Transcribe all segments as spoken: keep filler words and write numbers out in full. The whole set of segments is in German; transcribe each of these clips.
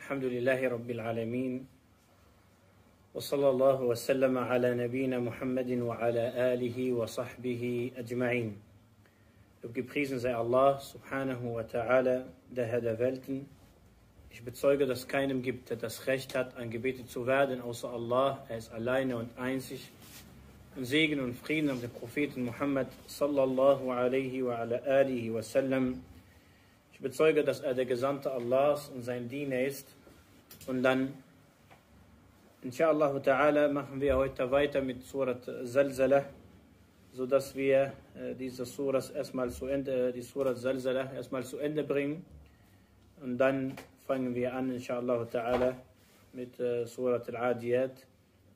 Alhamdulillahi Rabbil Alameen. Wa sallallahu wa sallama ala nabina Muhammadin wa ala alihi wa sahbihi ajma'in. Gepriesen sei Allah subhanahu wa ta'ala, der Herr der Welten. Ich bezeuge, dass keinem gibt, der das Recht hat, angebetet zu werden, außer Allah. Er ist alleine und einzig. Und Segen und Frieden auf den Propheten Muhammad sallallahu alaihi wa ala alihi wa sallam. Ich bezeuge, dass er der Gesandte Allahs und sein Diener ist. Und dann, inshallah ta'ala, machen wir heute weiter mit Surat Zalzalah, sodass wir äh, diese Surat erstmal zu Ende, die Surat Zalzalah erstmal zu Ende bringen. Und dann fangen wir an, inshallah ta'ala, mit äh, Surat Al-Adiyat.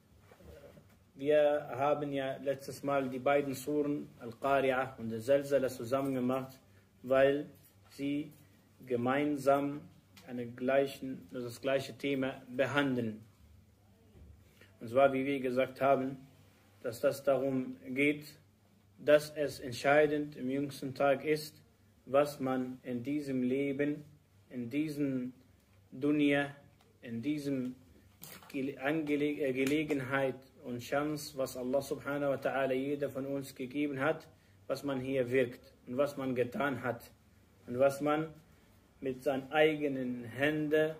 Wir haben ja letztes Mal die beiden Suren, Al-Qari'ah und Al-Zalzalah, zusammen gemacht, weil sie gemeinsam eine gleichen, das gleiche Thema behandeln. Und zwar, wie wir gesagt haben, dass das darum geht, dass es entscheidend im jüngsten Tag ist, was man in diesem Leben, in diesem Dunya, in diesem Angele Gelegenheit und Chance, was Allah subhanahu wa ta'ala jeder von uns gegeben hat, was man hier wirkt und was man getan hat und was man mit seinen eigenen Händen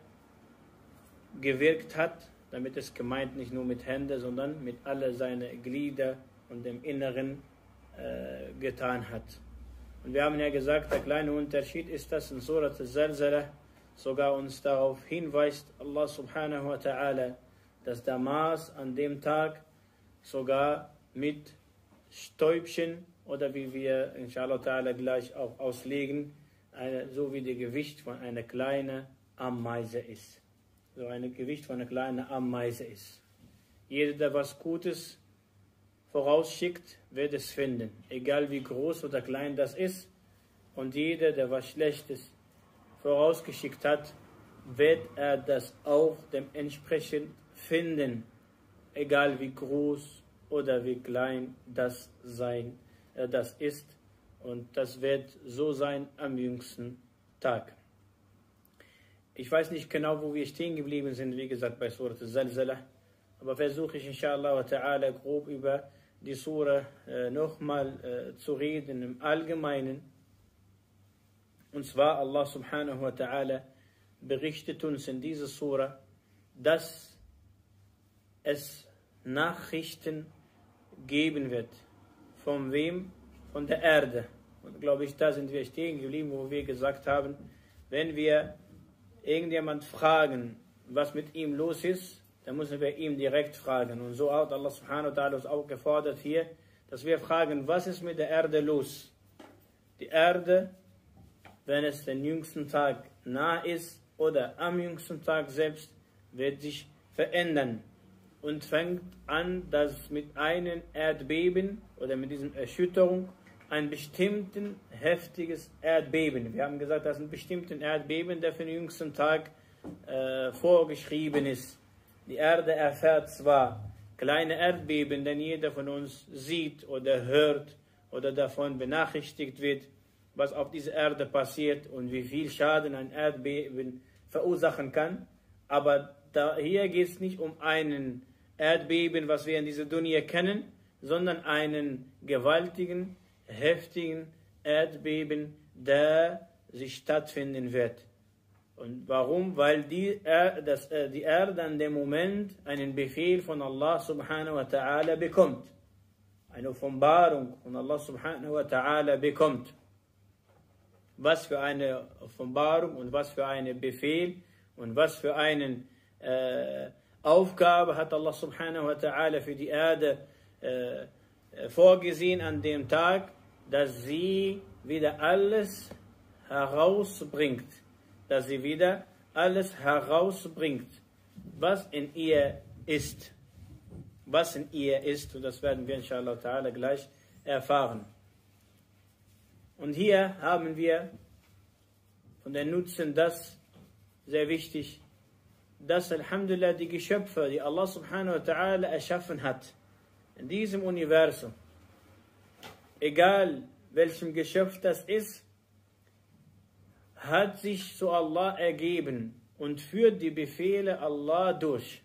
gewirkt hat, damit es gemeint nicht nur mit Händen, sondern mit alle seine Glieder und dem Inneren äh, getan hat. Und wir haben ja gesagt, der kleine Unterschied ist, dass in Surat Al-Zalzalah sogar uns darauf hinweist, Allah subhanahu wa ta'ala, dass der Maß an dem Tag sogar mit Stäubchen oder wie wir inshallah ta'ala gleich auch auslegen, eine, so wie das Gewicht von einer kleinen Ameise ist. So ein Gewicht von einer kleinen Ameise ist. Jeder, der was Gutes vorausschickt, wird es finden, egal wie groß oder klein das ist. Und jeder, der was Schlechtes vorausgeschickt hat, wird er das auch dementsprechend finden, egal wie groß oder wie klein das sein, äh, das ist. Und das wird so sein am jüngsten Tag. Ich weiß nicht genau, wo wir stehen geblieben sind, wie gesagt, bei Surat Al-Zalzalah, aber versuche ich inshallah wa ta'ala grob über die Surah äh, nochmal äh, zu reden im Allgemeinen. Und zwar Allah subhanahu wa ta'ala berichtet uns in dieser Surah, dass es Nachrichten geben wird. Von wem? Von der Erde. Und glaube ich, da sind wir stehen geblieben, wo wir gesagt haben, wenn wir irgendjemand fragen, was mit ihm los ist, dann müssen wir ihm direkt fragen. Und so hat Allah subhanahu wa ta'ala uns auch gefordert hier, dass wir fragen, was ist mit der Erde los? Die Erde, wenn es den jüngsten Tag nah ist oder am jüngsten Tag selbst, wird sich verändern. Und fängt an, dass mit einem Erdbeben oder mit dieser Erschütterung ein bestimmten heftiges Erdbeben. Wir haben gesagt, dass ein bestimmten Erdbeben, der für den jüngsten Tag äh, vorgeschrieben ist. Die Erde erfährt zwar kleine Erdbeben, denn jeder von uns sieht oder hört oder davon benachrichtigt wird, was auf dieser Erde passiert und wie viel Schaden ein Erdbeben verursachen kann. Aber da, hier geht es nicht um einen Erdbeben, was wir in dieser Dunya kennen, sondern einen gewaltigen, heftigen Erdbeben, der sich stattfinden wird. Und warum? Weil die, er, das, äh, die Erde an dem Moment einen Befehl von Allah subhanahu wa ta'ala bekommt. Eine Offenbarung von Allah subhanahu wa ta'ala bekommt. Was für eine Offenbarung und was für einen Befehl und was für eine äh, Aufgabe hat Allah subhanahu wa ta'ala für die Erde äh, vorgesehen an dem Tag, dass sie wieder alles herausbringt. Dass sie wieder alles herausbringt, was in ihr ist. Was in ihr ist, und das werden wir inshallah ta'ala gleich erfahren. Und hier haben wir von den Nutzen das, sehr wichtig, dass Alhamdulillah die Geschöpfe, die Allah subhanahu wa ta'ala erschaffen hat, in diesem Universum, egal welchem Geschöpf das ist, hat sich zu Allah ergeben und führt die Befehle Allah durch.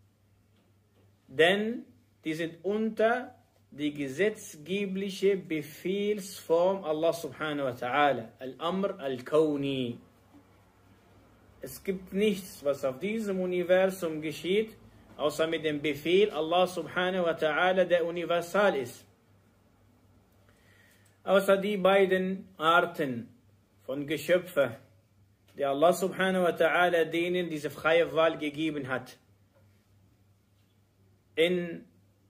Denn die sind unter die gesetzgebliche Befehlsform Allah subhanahu wa ta'ala. Al-Amr al-Kawni. Es gibt nichts, was auf diesem Universum geschieht, außer mit dem Befehl Allah subhanahu wa ta'ala, der universal ist. Außer die beiden Arten von Geschöpfen, die Allah subhanahu wa ta'ala denen diese freie Wahl gegeben hat. In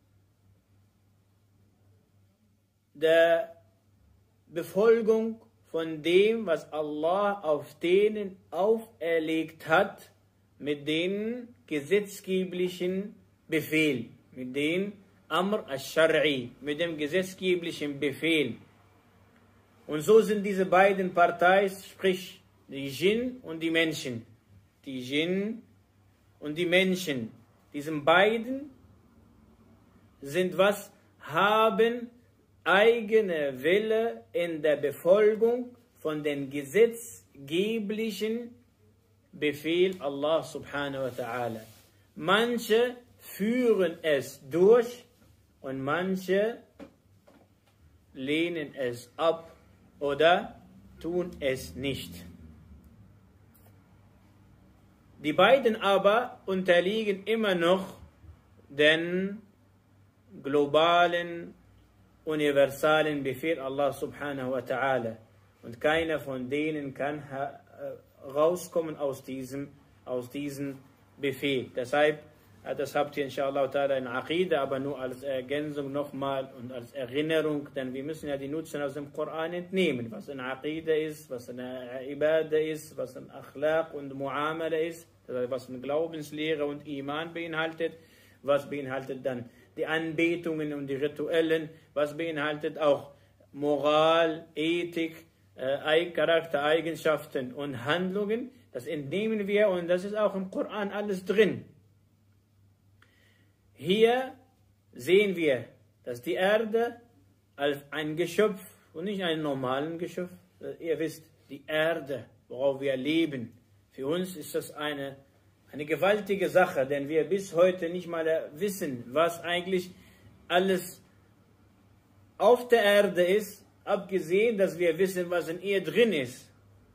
der Befolgung von dem, was Allah auf denen auferlegt hat, mit den gesetzgeblichen Befehl, mit dem Amr al-Shar'i, mit dem gesetzgeblichen Befehl. Und so sind diese beiden Parteien, sprich die Djinn und die Menschen. Die Djinn und die Menschen, diesen beiden sind was? Haben eigene Wille in der Befolgung von den gesetzgeblichen Befehl Allah subhanahu wa ta'ala. Manche führen es durch und manche lehnen es ab oder tun es nicht. Die beiden aber unterliegen immer noch den globalen, universalen Befehl Allah subhanahu wa ta'ala. Und keiner von denen kann rauskommen aus diesem, aus diesem Befehl. Deshalb, das habt ihr inshallah ta'ala in Aqidah, aber nur als Ergänzung nochmal und als Erinnerung, denn wir müssen ja die Nutzen aus dem Koran entnehmen, was in Aqidah ist, was in Ibadah ist, was in Akhlaq und Muamala ist, was in Glaubenslehre und Iman beinhaltet, was beinhaltet dann die Anbetungen und die Rituellen, was beinhaltet auch Moral, Ethik, äh, Charaktereigenschaften und Handlungen. Das entnehmen wir und das ist auch im Koran alles drin. Hier sehen wir, dass die Erde als ein Geschöpf und nicht ein normales Geschöpf, ihr wisst, die Erde, worauf wir leben, für uns ist das eine Eine gewaltige Sache, denn wir bis heute nicht mal wissen, was eigentlich alles auf der Erde ist, abgesehen, dass wir wissen, was in ihr drin ist.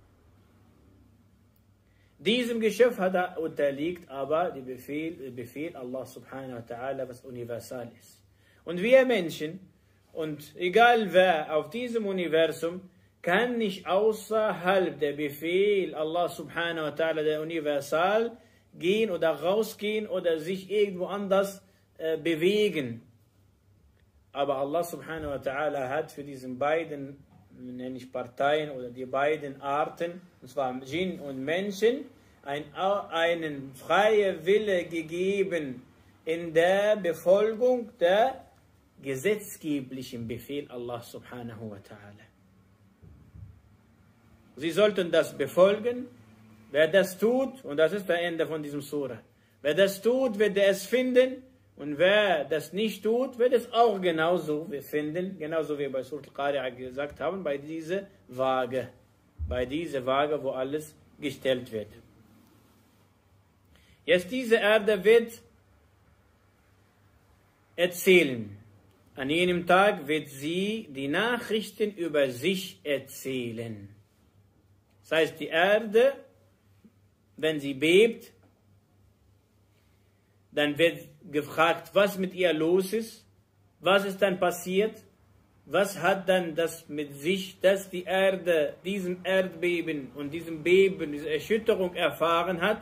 Diesem Geschöpf hat er unterliegt aber der Befehl, der Befehl Allah subhanahu wa ta'ala, was universal ist. Und wir Menschen, und egal wer auf diesem Universum, kann nicht außerhalb der Befehl Allah subhanahu wa ta'ala, der universal, gehen oder rausgehen oder sich irgendwo anders äh, bewegen. Aber Allah subhanahu wa ta'ala hat für diese beiden, nenne ich Parteien oder die beiden Arten, und zwar Djinn und Menschen, ein, einen freien Wille gegeben in der Befolgung der gesetzgeblichen Befehl Allah subhanahu wa ta'ala. Sie sollten das befolgen. Wer das tut, und das ist das Ende von diesem Surah, wer das tut, wird er es finden, und wer das nicht tut, wird es auch genauso finden, genauso wie wir bei Surah Al-Qari'ah gesagt haben, bei dieser Waage, bei dieser Waage, wo alles gestellt wird. Jetzt diese Erde wird erzählen. An jenem Tag wird sie die Nachrichten über sich erzählen. Das heißt, die Erde, wenn sie bebt, dann wird gefragt, was mit ihr los ist, was ist dann passiert, was hat dann das mit sich, dass die Erde diesem Erdbeben und diesem Beben, diese Erschütterung erfahren hat.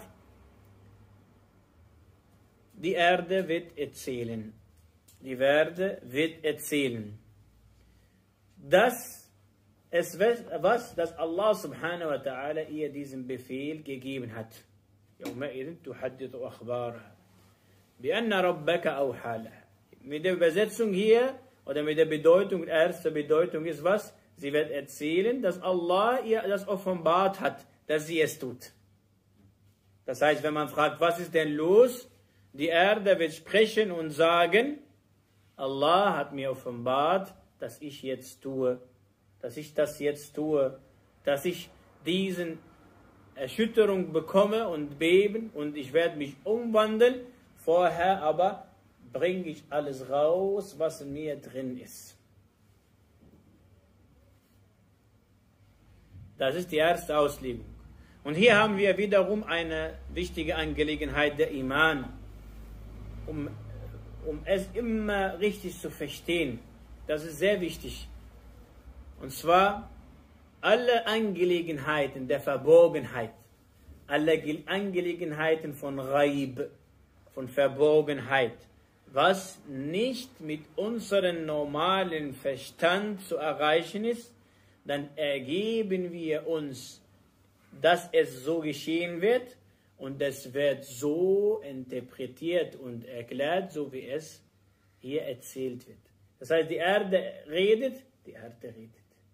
Die Erde wird erzählen, die Erde wird erzählen, dass es was, dass Allah subhanahu wa ta'ala ihr diesen Befehl gegeben hat. يومئذ تحدث أخبارها بأن ربك أوحى لها. Mit der Übersetzung hier oder mit der Bedeutung, erste Bedeutung ist was? Sie wird erzählen, dass Allah ihr das offenbart hat, dass sie es tut. Das heißt, wenn man fragt, was ist denn los? Die Erde wird sprechen und sagen, Allah hat mir offenbart, dass ich jetzt tue, dass ich das jetzt tue, dass ich diesen Erschütterung bekomme und beben und ich werde mich umwandeln. Vorher aber bringe ich alles raus, was in mir drin ist. Das ist die erste Auslegung. Und hier haben wir wiederum eine wichtige Angelegenheit, der Iman. Um, um es immer richtig zu verstehen. Das ist sehr wichtig. Und zwar alle Angelegenheiten der Verborgenheit, alle Angelegenheiten von Ghaib, von Verborgenheit, was nicht mit unserem normalen Verstand zu erreichen ist, dann ergeben wir uns, dass es so geschehen wird und es wird so interpretiert und erklärt, so wie es hier erzählt wird. Das heißt, die Erde redet, die Erde redet.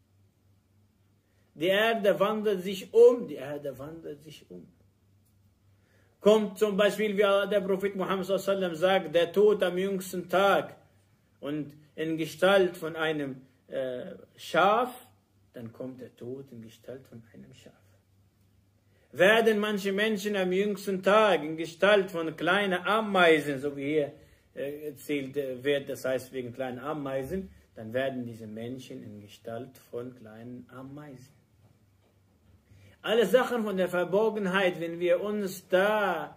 Die Erde wandelt sich um, die Erde wandelt sich um. Kommt zum Beispiel, wie der Prophet Muhammad sallallahu alaihi wasallam sagt, der Tod am jüngsten Tag und in Gestalt von einem äh, Schaf, dann kommt der Tod in Gestalt von einem Schaf. Werden manche Menschen am jüngsten Tag in Gestalt von kleinen Ameisen, so wie hier äh, erzählt wird, das heißt wegen kleinen Ameisen, dann werden diese Menschen in Gestalt von kleinen Ameisen. Alle Sachen von der Verborgenheit, wenn wir uns da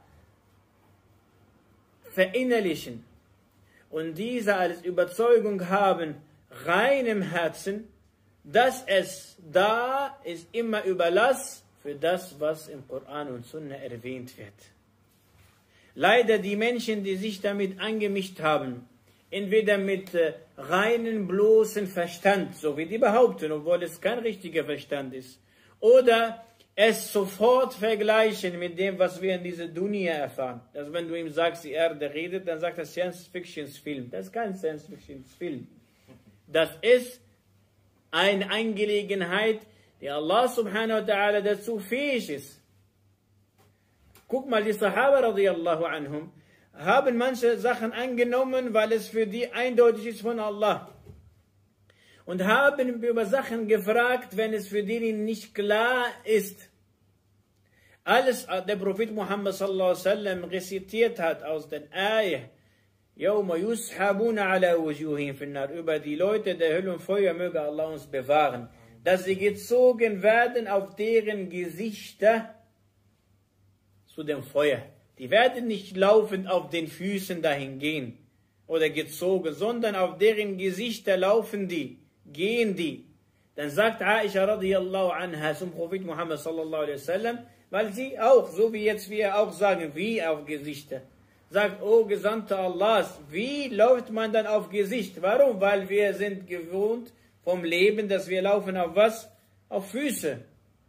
verinnerlichen und diese als Überzeugung haben, rein im Herzen, dass es da ist, immer Überlass für das, was im Koran und Sunna erwähnt wird. Leider die Menschen, die sich damit angemischt haben, entweder mit äh, reinen, bloßen Verstand, so wie die behaupten, obwohl es kein richtiger Verstand ist, oder es sofort vergleichen mit dem, was wir in dieser Dunya erfahren. Also wenn du ihm sagst, die Erde redet, dann sagt er Science-Fiction-Film. Das ist kein Science-Fiction-Film. Das ist eine Angelegenheit, die Allah subhanahu wa ta'ala dazu fähig ist. Guck mal, die Sahaba radiyallahu anhum haben manche Sachen angenommen, weil es für die eindeutig ist von Allah. Und haben über Sachen gefragt, wenn es für die nicht klar ist. Alles, der Prophet Muhammad sallallahu alaihi wasallam rezitiert hat aus den Ayah, يَوْمَ يُسْحَبُونَ عَلَى وُجُوهِهِمْ فِي النَّارِ, über die Leute der Hölle und Feuer, möge Allah uns bewahren, dass sie gezogen werden auf deren Gesichter zu dem Feuer. Die werden nicht laufend auf den Füßen dahin gehen oder gezogen, sondern auf deren Gesichter laufen die. Gehen die. Dann sagt Aisha radiyallahu anha zum Prophet Muhammad sallallahu alaihi wasallam, weil sie auch, so wie jetzt wir auch sagen, wie auf Gesichter, sagt, oh Gesandter Allahs, wie läuft man dann auf Gesicht? Warum? Weil wir sind gewohnt vom Leben, dass wir laufen auf was? Auf Füße.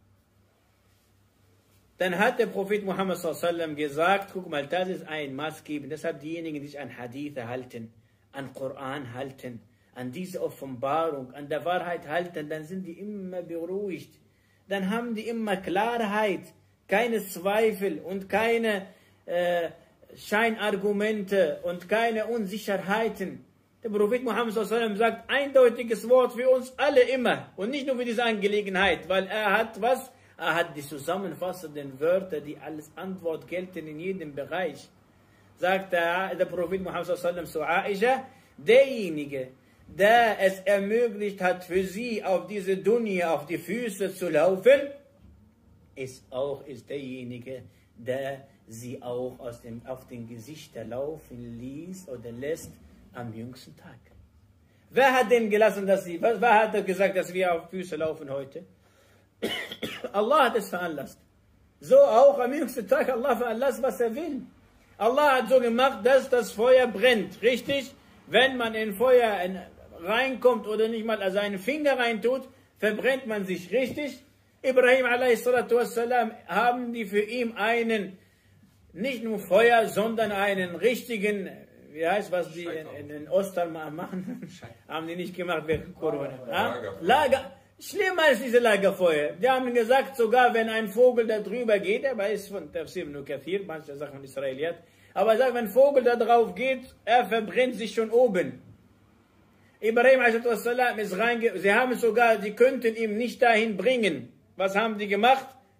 Dann hat der Prophet Muhammad sallallahu alaihi wasallam gesagt, guck mal, das ist ein Maßgeben, deshalb diejenigen, die sich an Hadithe halten, an Koran halten, an diese Offenbarung, an der Wahrheit halten, dann sind die immer beruhigt. Dann haben die immer Klarheit, keine Zweifel und keine äh, Scheinargumente und keine Unsicherheiten. Der Prophet Muhammad sallallahu alaihi wasallam sagt eindeutiges Wort für uns alle immer und nicht nur für diese Angelegenheit, weil er hat was? Er hat die zusammenfassenden Wörter, die als Antwort gelten in jedem Bereich. Sagt der, der Prophet Muhammad sallallahu alaihi wasallam zu Aisha, derjenige, der es ermöglicht hat, für sie auf diese Dunya, auf die Füße zu laufen, ist auch ist derjenige, der sie auch aus dem, auf den Gesichtern laufen ließ oder lässt am jüngsten Tag. Wer hat denn gelassen, dass sie, wer hat gesagt, dass wir auf Füße laufen heute? Allah hat es veranlasst. So auch am jüngsten Tag, Allah veranlasst, was er will. Allah hat so gemacht, dass das Feuer brennt, richtig? Wenn man in Feuer reinkommt oder nicht mal seinen Finger reintut, verbrennt man sich, richtig? Ibrahim a s. haben die für ihn einen, nicht nur Feuer, sondern einen richtigen, wie heißt was die in, in Ostern machen, haben die nicht gemacht wegen Corona. Lager. Lager. Schlimmer als diese Lagerfeuer. Die haben gesagt, sogar wenn ein Vogel da drüber geht, aber ist von Tafsir ibn Kathir, manche Sachen von Israeliat, aber er sagt, wenn ein Vogel da drauf geht, er verbrennt sich schon oben. Ibrahim a s. ist reinge... Sie haben sogar, sie könnten ihn nicht dahin bringen. Was haben die gemacht?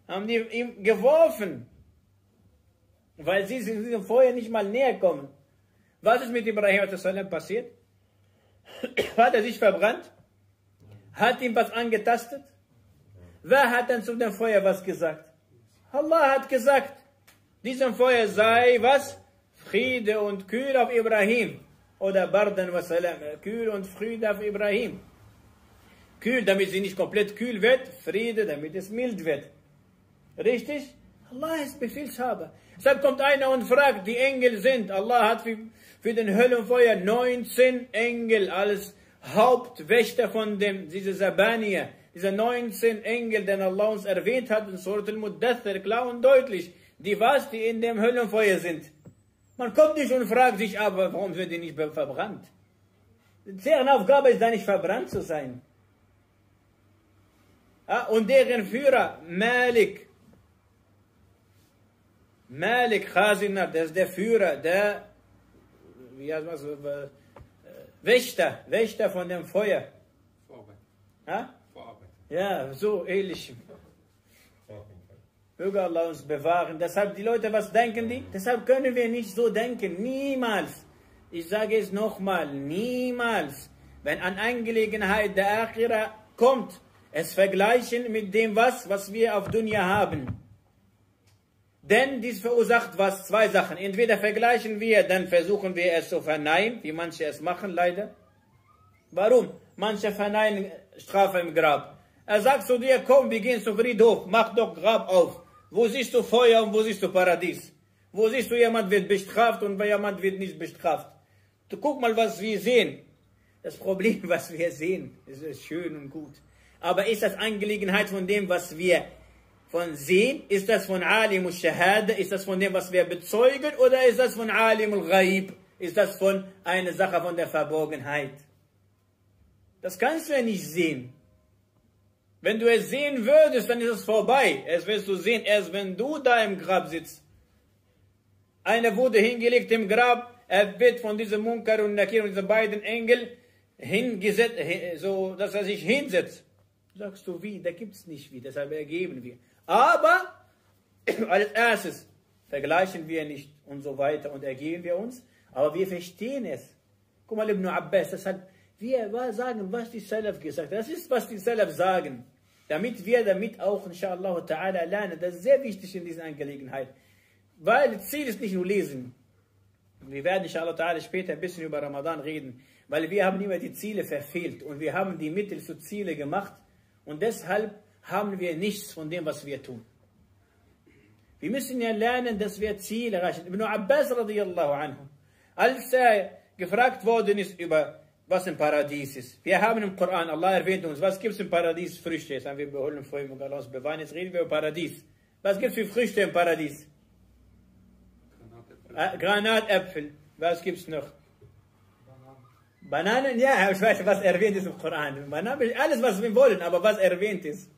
haben die ihm geworfen, weil sie diesem Feuer nicht mal näher kommen. Was ist mit Ibrahim passiert? Hat er sich verbrannt? Hat ihm was angetastet? Wer hat dann zu dem Feuer was gesagt? Allah hat gesagt, diesem Feuer sei was? Friede und Kühl auf Ibrahim. Oder Bardan wa Salam, Kühl und Friede auf Ibrahim. Kühl, damit sie nicht komplett kühl wird, Friede, damit es mild wird. Richtig? Allah ist Befehlshaber. Deshalb kommt einer und fragt, die Engel sind, Allah hat für, für den Höllenfeuer neunzehn Engel als Hauptwächter von dem, diese Zabaniya, diese neunzehn Engel, den Allah uns erwähnt hat in Surat al-Muddathir, klar und deutlich, die was, die in dem Höllenfeuer sind. Man kommt nicht und fragt sich aber, warum sind die nicht verbrannt? Deren Aufgabe ist da nicht verbrannt zu sein. Ja, und deren Führer, Malik, Malik Khazina, der ist der Führer, der wie heißt man so, äh, Wächter, Wächter von dem Feuer. Vorarbeit. Ja? Vorarbeit. Ja, so ähnlich. Möge Allah uns bewahren. Deshalb, die Leute, was denken die? Deshalb können wir nicht so denken. Niemals. Ich sage es nochmal, niemals. Wenn an Angelegenheit der Akhira kommt, es vergleichen mit dem, was, was wir auf Dunya haben. Denn dies verursacht was? Zwei Sachen. Entweder vergleichen wir, dann versuchen wir es zu verneinen, wie manche es machen, leider. Warum? Manche verneinen Strafe im Grab. Er sagt zu dir, komm, wir gehen zum Friedhof, mach doch Grab auf. Wo siehst du Feuer und wo siehst du Paradies? Wo siehst du, jemand wird bestraft und jemand wird nicht bestraft? Du guck mal, was wir sehen. Das Problem, was wir sehen, ist schön und gut. Aber ist das Angelegenheit von dem, was wir von sehen? Ist das von Alim al-Shahada? Ist das von dem, was wir bezeugen? Oder ist das von Alim al-Ghaib? Ist das von einer Sache von der Verborgenheit? Das kannst du ja nicht sehen. Wenn du es sehen würdest, dann ist es vorbei. Es wirst du sehen, erst wenn du da im Grab sitzt. Einer wurde hingelegt im Grab, er wird von diesem Munkar und Nakir und diesen beiden Engeln hingesetzt, so dass er sich hinsetzt. Sagst du wie? Da gibt es nicht wie, deshalb ergeben wir. Aber als erstes vergleichen wir nicht und so weiter und ergeben wir uns, aber wir verstehen es. Guck mal, Ibn Abbas, deshalb wir sagen, was die Salaf gesagt haben. Das ist, was die Salaf sagen. Damit wir damit auch, inshallah ta'ala, lernen. Das ist sehr wichtig in dieser Angelegenheit. Weil das Ziel ist nicht nur lesen. Wir werden, inshallah ta'ala, später ein bisschen über Ramadan reden. Weil wir haben immer die Ziele verfehlt. Und wir haben die Mittel zu Ziele gemacht. Und deshalb haben wir nichts von dem, was wir tun. Wir müssen ja lernen, dass wir Ziele erreichen. Ibn Abbas radiyallahu anhu, als er gefragt worden ist über was im Paradies ist. Wir haben im Koran, Allah erwähnt uns, was gibt es im Paradies? Früchte. Jetzt haben wir beholen vorhin, und Allah bewahren, jetzt reden wir über Paradies. Was gibt es für Früchte im Paradies? Granatäpfel. Granatäpfel. Was gibt es noch? Bananen. Bananen, ja, ich weiß, was erwähnt ist im Koran. Bananen, alles, was wir wollen, aber was erwähnt ist.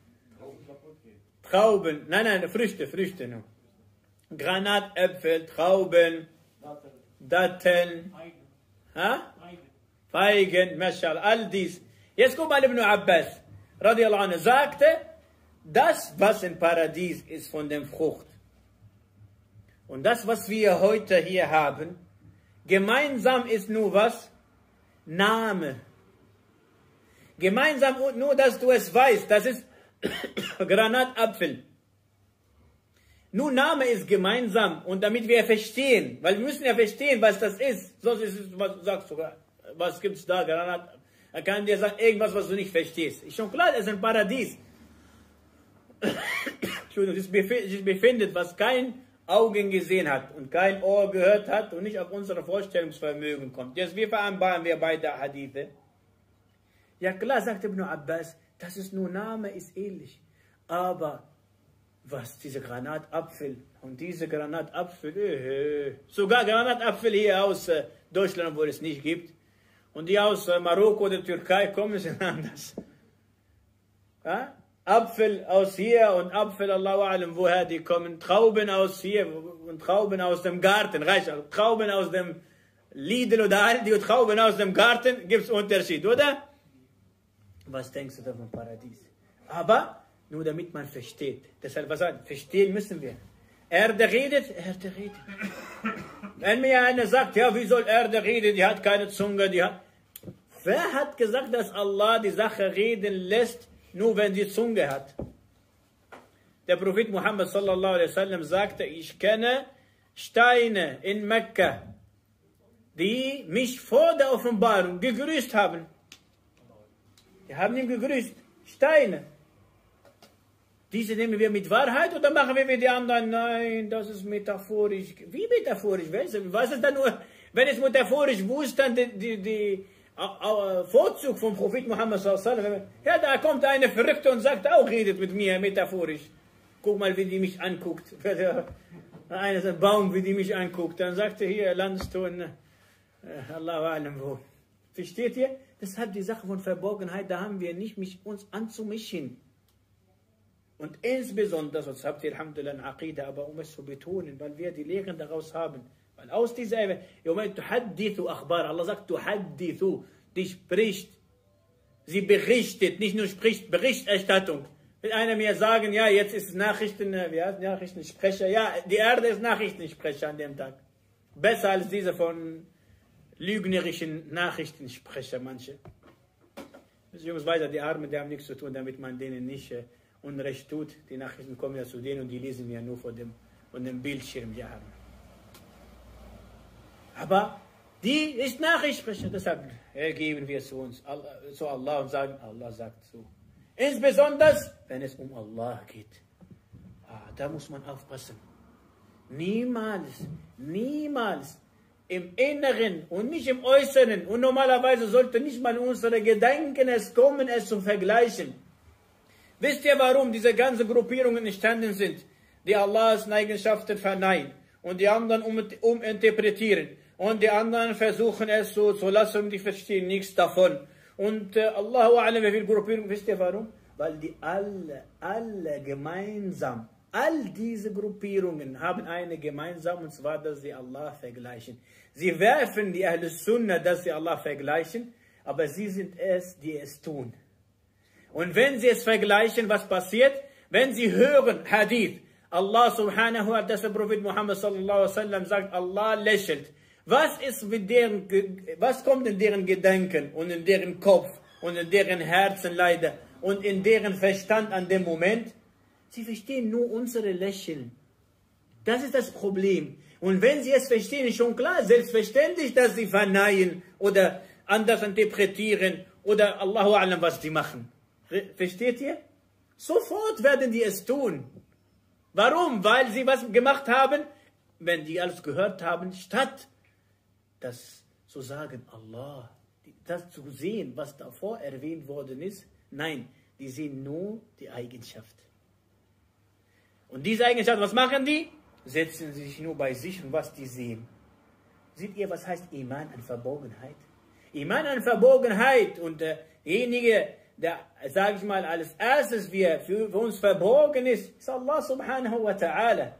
Trauben. Nein, nein, Früchte, Früchte noch. Granatäpfel, Trauben, Datteln. Ha? Feigen, Mashallah, all dies. Jetzt guck mal, Ibn Abbas, radiallahu anhu, sagte, das, was im Paradies ist von der Frucht. Und das, was wir heute hier haben, gemeinsam ist nur was? Name. Gemeinsam nur, dass du es weißt, das ist Granatapfel. Nur Name ist gemeinsam und damit wir verstehen, weil wir müssen ja verstehen, was das ist. Sonst ist es, was sagst du, was gibt es da? Granat? Er kann dir sagen, irgendwas, was du nicht verstehst. Ist schon klar, es ist ein Paradies. Entschuldigung, es sich befindet, was kein Augen gesehen hat und kein Ohr gehört hat und nicht auf unser Vorstellungsvermögen kommt. Jetzt, wie vereinbaren wir beide Hadithe? Ja klar, sagt Ibn Abbas, das ist nur Name, ist ähnlich. Aber was, diese Granatapfel und diese Granatapfel, äh, sogar Granatapfel hier aus äh, Deutschland, wo es nicht gibt, und die aus äh, Marokko oder Türkei kommen, sind anders. Ja? Apfel aus hier und Apfel, Allahu Alam, woher die kommen, Trauben aus hier und Trauben aus dem Garten, reicht, Trauben aus dem Lidl oder Aldi und Trauben aus dem Garten, gibt es Unterschied, oder? Was denkst du da vom Paradies? Aber nur damit man versteht. Deshalb, was sagt, verstehen müssen wir. Erde redet, Erde redet. Wenn mir einer sagt, ja, wie soll Erde reden, die hat keine Zunge, die hat... Wer hat gesagt, dass Allah die Sache reden lässt, nur wenn sie Zunge hat? Der Prophet Muhammad sallallahu alaihi wasallam sagte, ich kenne Steine in Mekka, die mich vor der Offenbarung gegrüßt haben. Die haben ihn gegrüßt. Steine. Diese nehmen wir mit Wahrheit oder machen wir wie die anderen? Nein, das ist metaphorisch. Wie metaphorisch? Was ist dann nur, wenn es metaphorisch wusste, dann die, die, die Vorzug vom Prophet Muhammad sallallahu alaihi wasallam. Ja, da kommt eine Verrückte und sagt auch, redet mit mir metaphorisch. Guck mal, wie die mich anguckt. Einer ein Baum, wie die mich anguckt. Dann sagt er hier, landest du in Allahu A'lam wo. Versteht ihr? Deshalb die Sache von Verborgenheit, da haben wir nicht, mich, uns anzumischen. Und insbesondere, das habt ihr Alhamdulillah in Aqidah, aber um es zu betonen, weil wir die Lehren daraus haben. Weil aus dieser, Allah sagt, tuhaddithu, die spricht, sie berichtet, nicht nur spricht, Berichterstattung. Will einer mir sagen, ja, jetzt ist Nachrichten, wie heißt Nachrichtensprecher, ja, die Erde ist Nachrichtensprecher an dem Tag. Besser als diese von lügnerischen Nachrichtensprecher, manche. Beziehungsweise die Armen, die haben nichts zu tun, damit man denen nicht äh, Unrecht tut. Die Nachrichten kommen ja zu denen und die lesen ja nur von dem, von dem Bildschirm, die haben. Aber die ist Nachrichtensprecher, deshalb ergeben wir zu uns, zu Allah und sagen, Allah sagt so. Insbesondere, wenn es um Allah geht. Ah, da muss man aufpassen. Niemals, niemals im Inneren und nicht im Äußeren. Und normalerweise sollte nicht mal unsere Gedanken es kommen, es zu vergleichen. Wisst ihr, warum diese ganzen Gruppierungen entstanden sind, die Allahs Eigenschaften verneinen und die anderen um, uminterpretieren und die anderen versuchen es so zu lassen, die verstehen nichts davon. Und äh, Allahu A'lam, wie viele Gruppierungen, wisst ihr warum? Weil die alle, alle gemeinsam, all diese Gruppierungen haben eine gemeinsam, und zwar, dass sie Allah vergleichen. Sie werfen die Ahlus Sunnah, dass sie Allah vergleichen, aber sie sind es, die es tun. Und wenn sie es vergleichen, was passiert? Wenn sie hören Hadith, Allah subhanahu wa ta'ala, dass der Prophet Muhammad sallallahu alaihi wasallam sagt, Allah lächelt. Was ist mit deren, was kommt in deren Gedanken und in deren Kopf und in deren Herzen leider und in deren Verstand an dem Moment? Sie verstehen nur unsere Lächeln. Das ist das Problem. Und wenn sie es verstehen, ist schon klar, selbstverständlich, dass sie verneinen oder anders interpretieren oder Allahu A'lam, was sie machen. Versteht ihr? Sofort werden die es tun. Warum? Weil sie was gemacht haben, wenn die alles gehört haben, statt das zu sagen, Allah, das zu sehen, was davor erwähnt worden ist, nein, die sehen nur die Eigenschaft. Und diese Eigenschaft, was machen die? Setzen sich nur bei sich und was die sehen. Seht ihr, was heißt Iman an Verborgenheit? Iman an Verborgenheit und äh, derjenige, der, sage ich mal, als erstes wir für, für uns verborgen ist, ist Allah subhanahu wa ta'ala.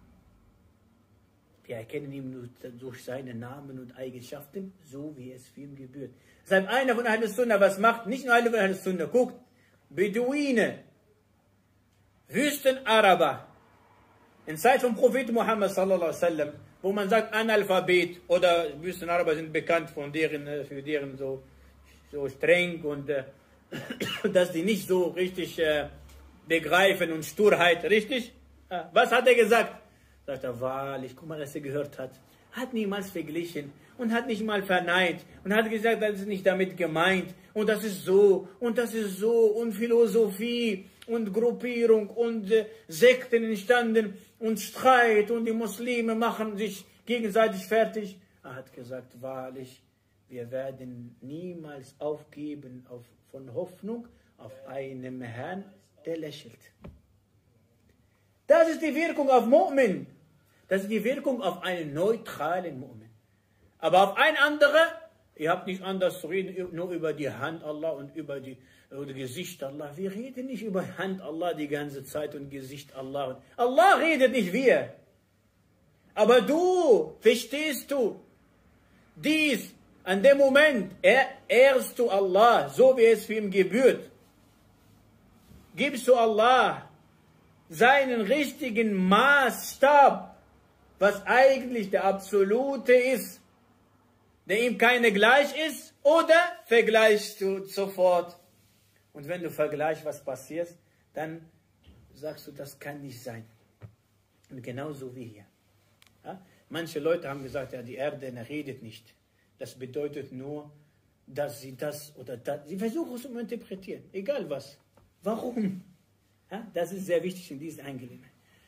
Wir erkennen ihn nur durch seine Namen und Eigenschaften, so wie es für ihn gebührt. Deshalb einer von Ahlus Sunnah was macht, nicht nur einer von Ahlus Sunnah, guckt, Beduine, Wüstenaraber, in Zeit vom Propheten Muhammad sallallahu alaihi wasallam, wo man sagt Analphabet oder Wüstenaraber sind bekannt von deren, für deren so, so streng und äh, dass die nicht so richtig äh, begreifen und Sturheit, richtig? Was hat er gesagt? Sagt er, wahrlich, guck mal, was er gehört hat. Hat niemals verglichen und hat nicht mal verneint und hat gesagt, das ist nicht damit gemeint und das ist so und das ist so und Philosophie und Gruppierung und äh, Sekten entstanden und Streit und die Muslime machen sich gegenseitig fertig. Er hat gesagt, wahrlich, wir werden niemals aufgeben auf, von Hoffnung auf einem Herrn, der lächelt. Das ist die Wirkung auf Mu'min. Das ist die Wirkung auf einen neutralen Mu'min. Aber auf ein anderer, ihr habt nicht anders zu reden, nur über die Hand Allah und über die über das Gesicht Allah. Wir reden nicht über Hand Allah die ganze Zeit und Gesicht Allah. Allah redet nicht wir. Aber du, verstehst du, dies, an dem Moment, er, ehrst du Allah, so wie es für ihn gebührt. gibst du Allah seinen richtigen Maßstab, was eigentlich der absolute ist, der ihm keine gleich ist, oder vergleichst du sofort? Und wenn du vergleichst, was passiert, dann sagst du, das kann nicht sein. Und genauso wie hier. Ja? Manche Leute haben gesagt, ja, die Erde redet nicht. Das bedeutet nur, dass sie das oder das, sie versuchen es zu interpretieren, egal was. Warum? Ja? Das ist sehr wichtig in dieser Angelegenheit.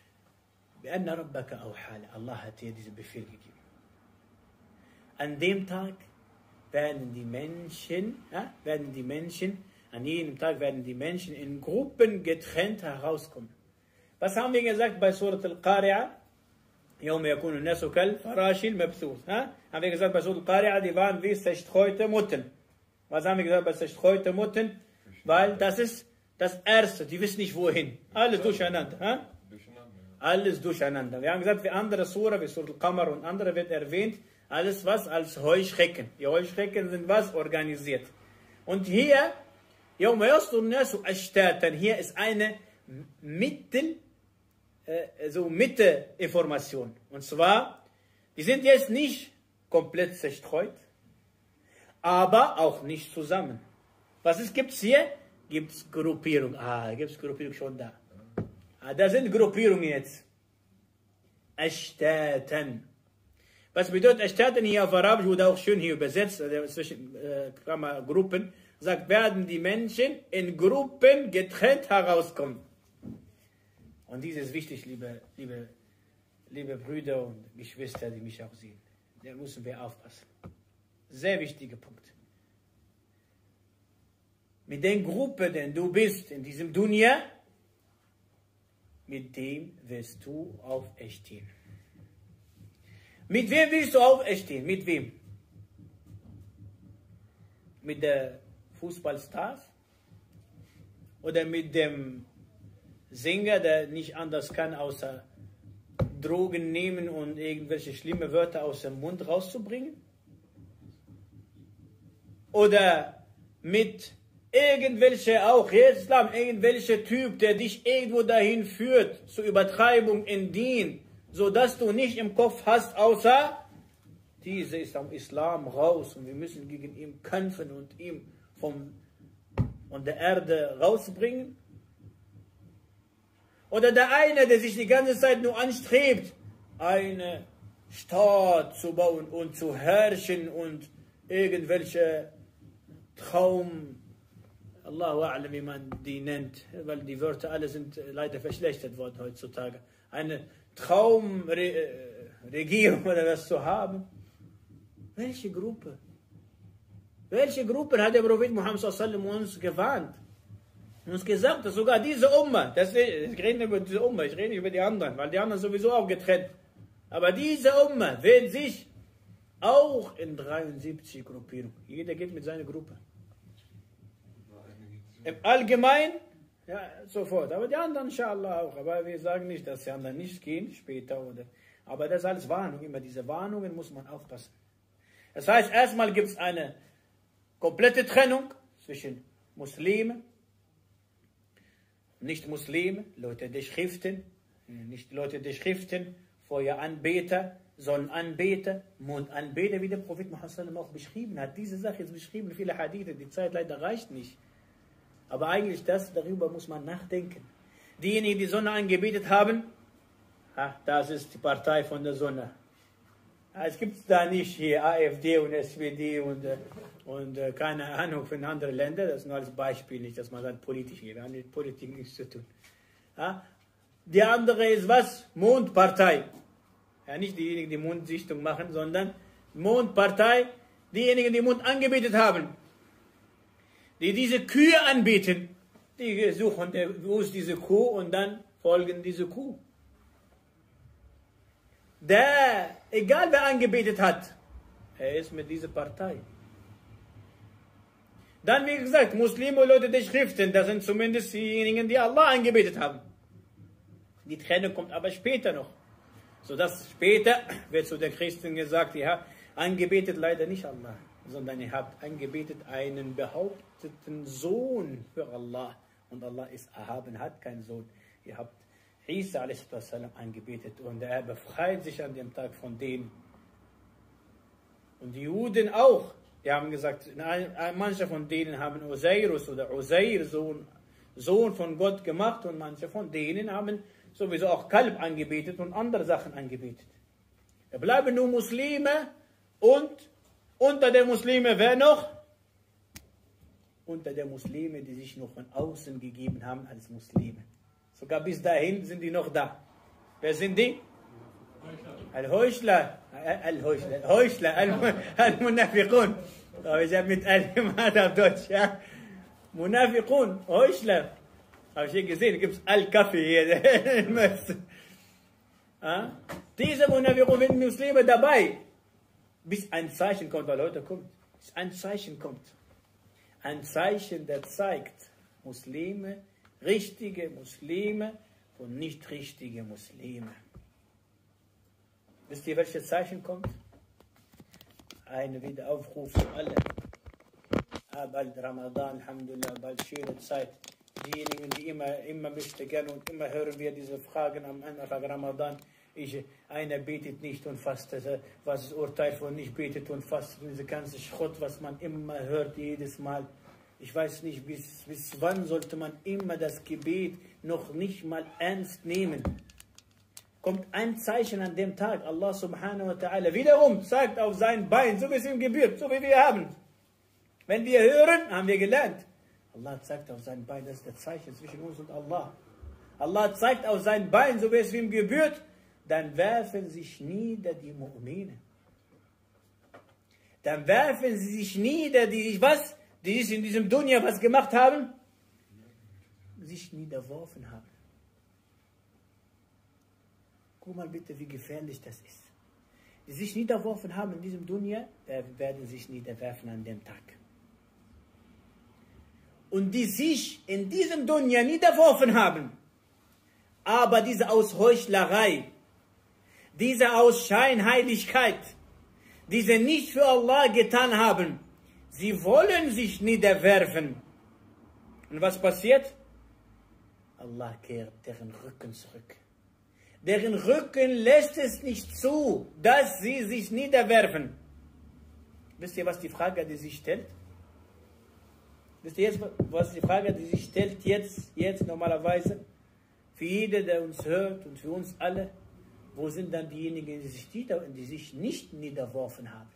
Allah hat dir diesen Befehl gegeben. An dem Tag werden die Menschen, ja, werden die Menschen, an jedem Tag werden die Menschen in Gruppen getrennt herauskommen. Was haben wir gesagt bei Surat Al-Qari'ah? يوم يكون الناس كالفراش المبثوث. Haben wir gesagt bei Surat Al-Qari'ah, die waren wie zerstreute Motten. Was haben wir gesagt bei zerstreute Motten? Weil das ist das Erste, die wissen nicht wohin. Alles durcheinander. Ha? Alles durcheinander. Wir haben gesagt, wie andere Surah, wie Surat Al-Qamar und andere wird erwähnt, alles was als Heuschrecken. Die Heuschrecken sind was? Organisiert. Und hier, hier ist eine Mittel, äh, so Mitte-Information. Und zwar, die sind jetzt nicht komplett zerstreut, aber auch nicht zusammen. Was gibt es hier? Gibt es Gruppierung. Ah, gibt es Gruppierung schon da. Ah, da sind Gruppierungen jetzt. Ashtaten. Was bedeutet Ashtaten hier auf Arabisch, wurde auch schön hier übersetzt, also zwischen äh, Gruppen, sagt, werden die Menschen in Gruppen getrennt herauskommen. Und dies ist wichtig, liebe, liebe, liebe Brüder und Geschwister, die mich auch sehen. Da müssen wir aufpassen. Sehr wichtiger Punkt. Mit der Gruppe, denn du bist in diesem Dunya, mit dem wirst du auferstehen. Mit wem willst du auferstehen? Mit wem? Mit der Fußballstars? Oder mit dem Sänger, der nicht anders kann, außer Drogen nehmen und irgendwelche schlimme Wörter aus dem Mund rauszubringen? Oder mit irgendwelche, auch Islam, irgendwelcher Typ, der dich irgendwo dahin führt, zur Übertreibung in Dien, sodass du nicht im Kopf hast, außer, diese ist am Islam raus und wir müssen gegen ihn kämpfen und ihn vom, von der Erde rausbringen? Oder der eine, der sich die ganze Zeit nur anstrebt, eine Staat zu bauen und zu herrschen und irgendwelche Traum, Allahu A'lam, wie man die nennt, weil die Wörter alle sind leider verschlechtert worden heutzutage. Eine Traumregierung oder was zu haben. Welche Gruppe? Welche Gruppe hat der Prophet Muhammad sallallahu alaihi wasallam uns gewarnt? Uns gesagt, dass sogar diese Umma, das, ich rede nicht über diese Umma, ich rede nicht über die anderen, weil die anderen sowieso auch getrennt. Aber diese Umma wird sich auch in dreiundsiebzig Gruppierungen. Jeder geht mit seiner Gruppe. Im Allgemeinen, ja, sofort. Aber die anderen, inshallah, auch. Aber wir sagen nicht, dass die anderen nicht gehen, später. Oder. Aber das ist alles Warnung. Immer diese Warnungen muss man aufpassen. Das heißt, erstmal gibt es eine komplette Trennung zwischen Muslimen, Nicht-Muslime, Leute der Schriften, nicht Leute der Schriften, Feueranbeter, Sonnenanbeter, Mondanbeter, wie der Prophet Muhammad auch beschrieben hat. Diese Sache ist beschrieben in vielen Hadithen, die Zeit leider reicht nicht. Aber eigentlich das, darüber muss man nachdenken. Diejenigen, die die Sonne angebetet haben, ah, das ist die Partei von der Sonne. Ah, es gibt da nicht hier A f D und S P D und, und äh, keine Ahnung von anderen Ländern. Das ist nur als Beispiel, nicht, dass man sagt, politisch geht. Das hat mit Politik nichts zu tun. Ah, die andere ist was? Mondpartei. Ja, nicht diejenigen, die Mondsichtung machen, sondern Mondpartei, diejenigen, die Mond angebetet haben. Die diese Kühe anbieten, die suchen, wo ist diese Kuh und dann folgen diese Kuh. Der, egal wer angebetet hat, er ist mit dieser Partei. Dann, wie gesagt, Muslime und Leute der Schriften, das sind zumindest diejenigen, die Allah angebetet haben. Die Trennung kommt aber später noch. Sodass später wird zu den Christen gesagt, ja, angebetet leider nicht Allah, sondern ihr habt angebetet einen behaupteten Sohn für Allah. Und Allah ist erhaben, hat keinen Sohn. Ihr habt Isa a s angebetet und er befreit sich an dem Tag von denen. Und die Juden auch. Die haben gesagt, manche von denen haben Osiris oder Oseir, Sohn, Sohn von Gott gemacht, und manche von denen haben sowieso auch Kalb angebetet und andere Sachen angebetet. Da bleiben nur Muslime, und unter den Muslimen wer noch? Unter den Muslimen, die sich noch von außen gegeben haben als Muslime. Sogar bis dahin sind die noch da. Wer sind die? Al-Heuchler, Al-Heuchler, Heuchler, Al-Munafiqun. Aber ich habe mit Al-Imad auf Deutsch, ja. Munafiqun, Heuchler. Habe ich hier gesehen, gibt es Al-Kaffee hier. Ja? Diese Munafiqun sind Muslime dabei. Bis ein Zeichen kommt, weil heute kommt. Bis ein Zeichen kommt. Ein Zeichen, der zeigt, Muslime, richtige Muslime und nicht richtige Muslime. Wisst ihr, welches Zeichen kommt? Ein Wiederaufruf für alle. Ah, bald Ramadan, Alhamdulillah, bald schöne Zeit. Diejenigen, die immer, immer möchten gerne, und immer hören wir diese Fragen am Anfang Ramadan. Ich, einer betet nicht und fastet, was das Urteil von nicht betet und fastet, diese ganze Schrott, was man immer hört, jedes Mal. Ich weiß nicht, bis, bis wann sollte man immer das Gebet noch nicht mal ernst nehmen. Kommt ein Zeichen an dem Tag, Allah subhanahu wa ta'ala wiederum zeigt auf sein Bein, so wie es ihm gebührt, so wie wir haben. Wenn wir hören, haben wir gelernt. Allah zeigt auf sein Bein, das ist das Zeichen zwischen uns und Allah. Allah zeigt auf sein Bein, so wie es ihm gebührt, dann werfen sich nieder die Mu'minen. Dann werfen sie sich nieder, die was? Die sich in diesem Dunya was gemacht haben? Sich niederworfen haben. Guck mal bitte, wie gefährlich das ist. Die sich niederworfen haben in diesem Dunya, werden sich niederwerfen an dem Tag. Und die sich in diesem Dunya niederworfen haben, aber diese aus Heuchlerei, diese aus Scheinheiligkeit, diese nicht für Allah getan haben, sie wollen sich niederwerfen. Und was passiert? Allah kehrt deren Rücken zurück. Deren Rücken lässt es nicht zu, dass sie sich niederwerfen. Wisst ihr, was die Frage, die sich stellt? Wisst ihr jetzt, was die Frage, die sich stellt jetzt, jetzt normalerweise? Für jeden, der uns hört, und für uns alle, wo sind dann diejenigen, die sich, nieder, die sich nicht niederworfen haben?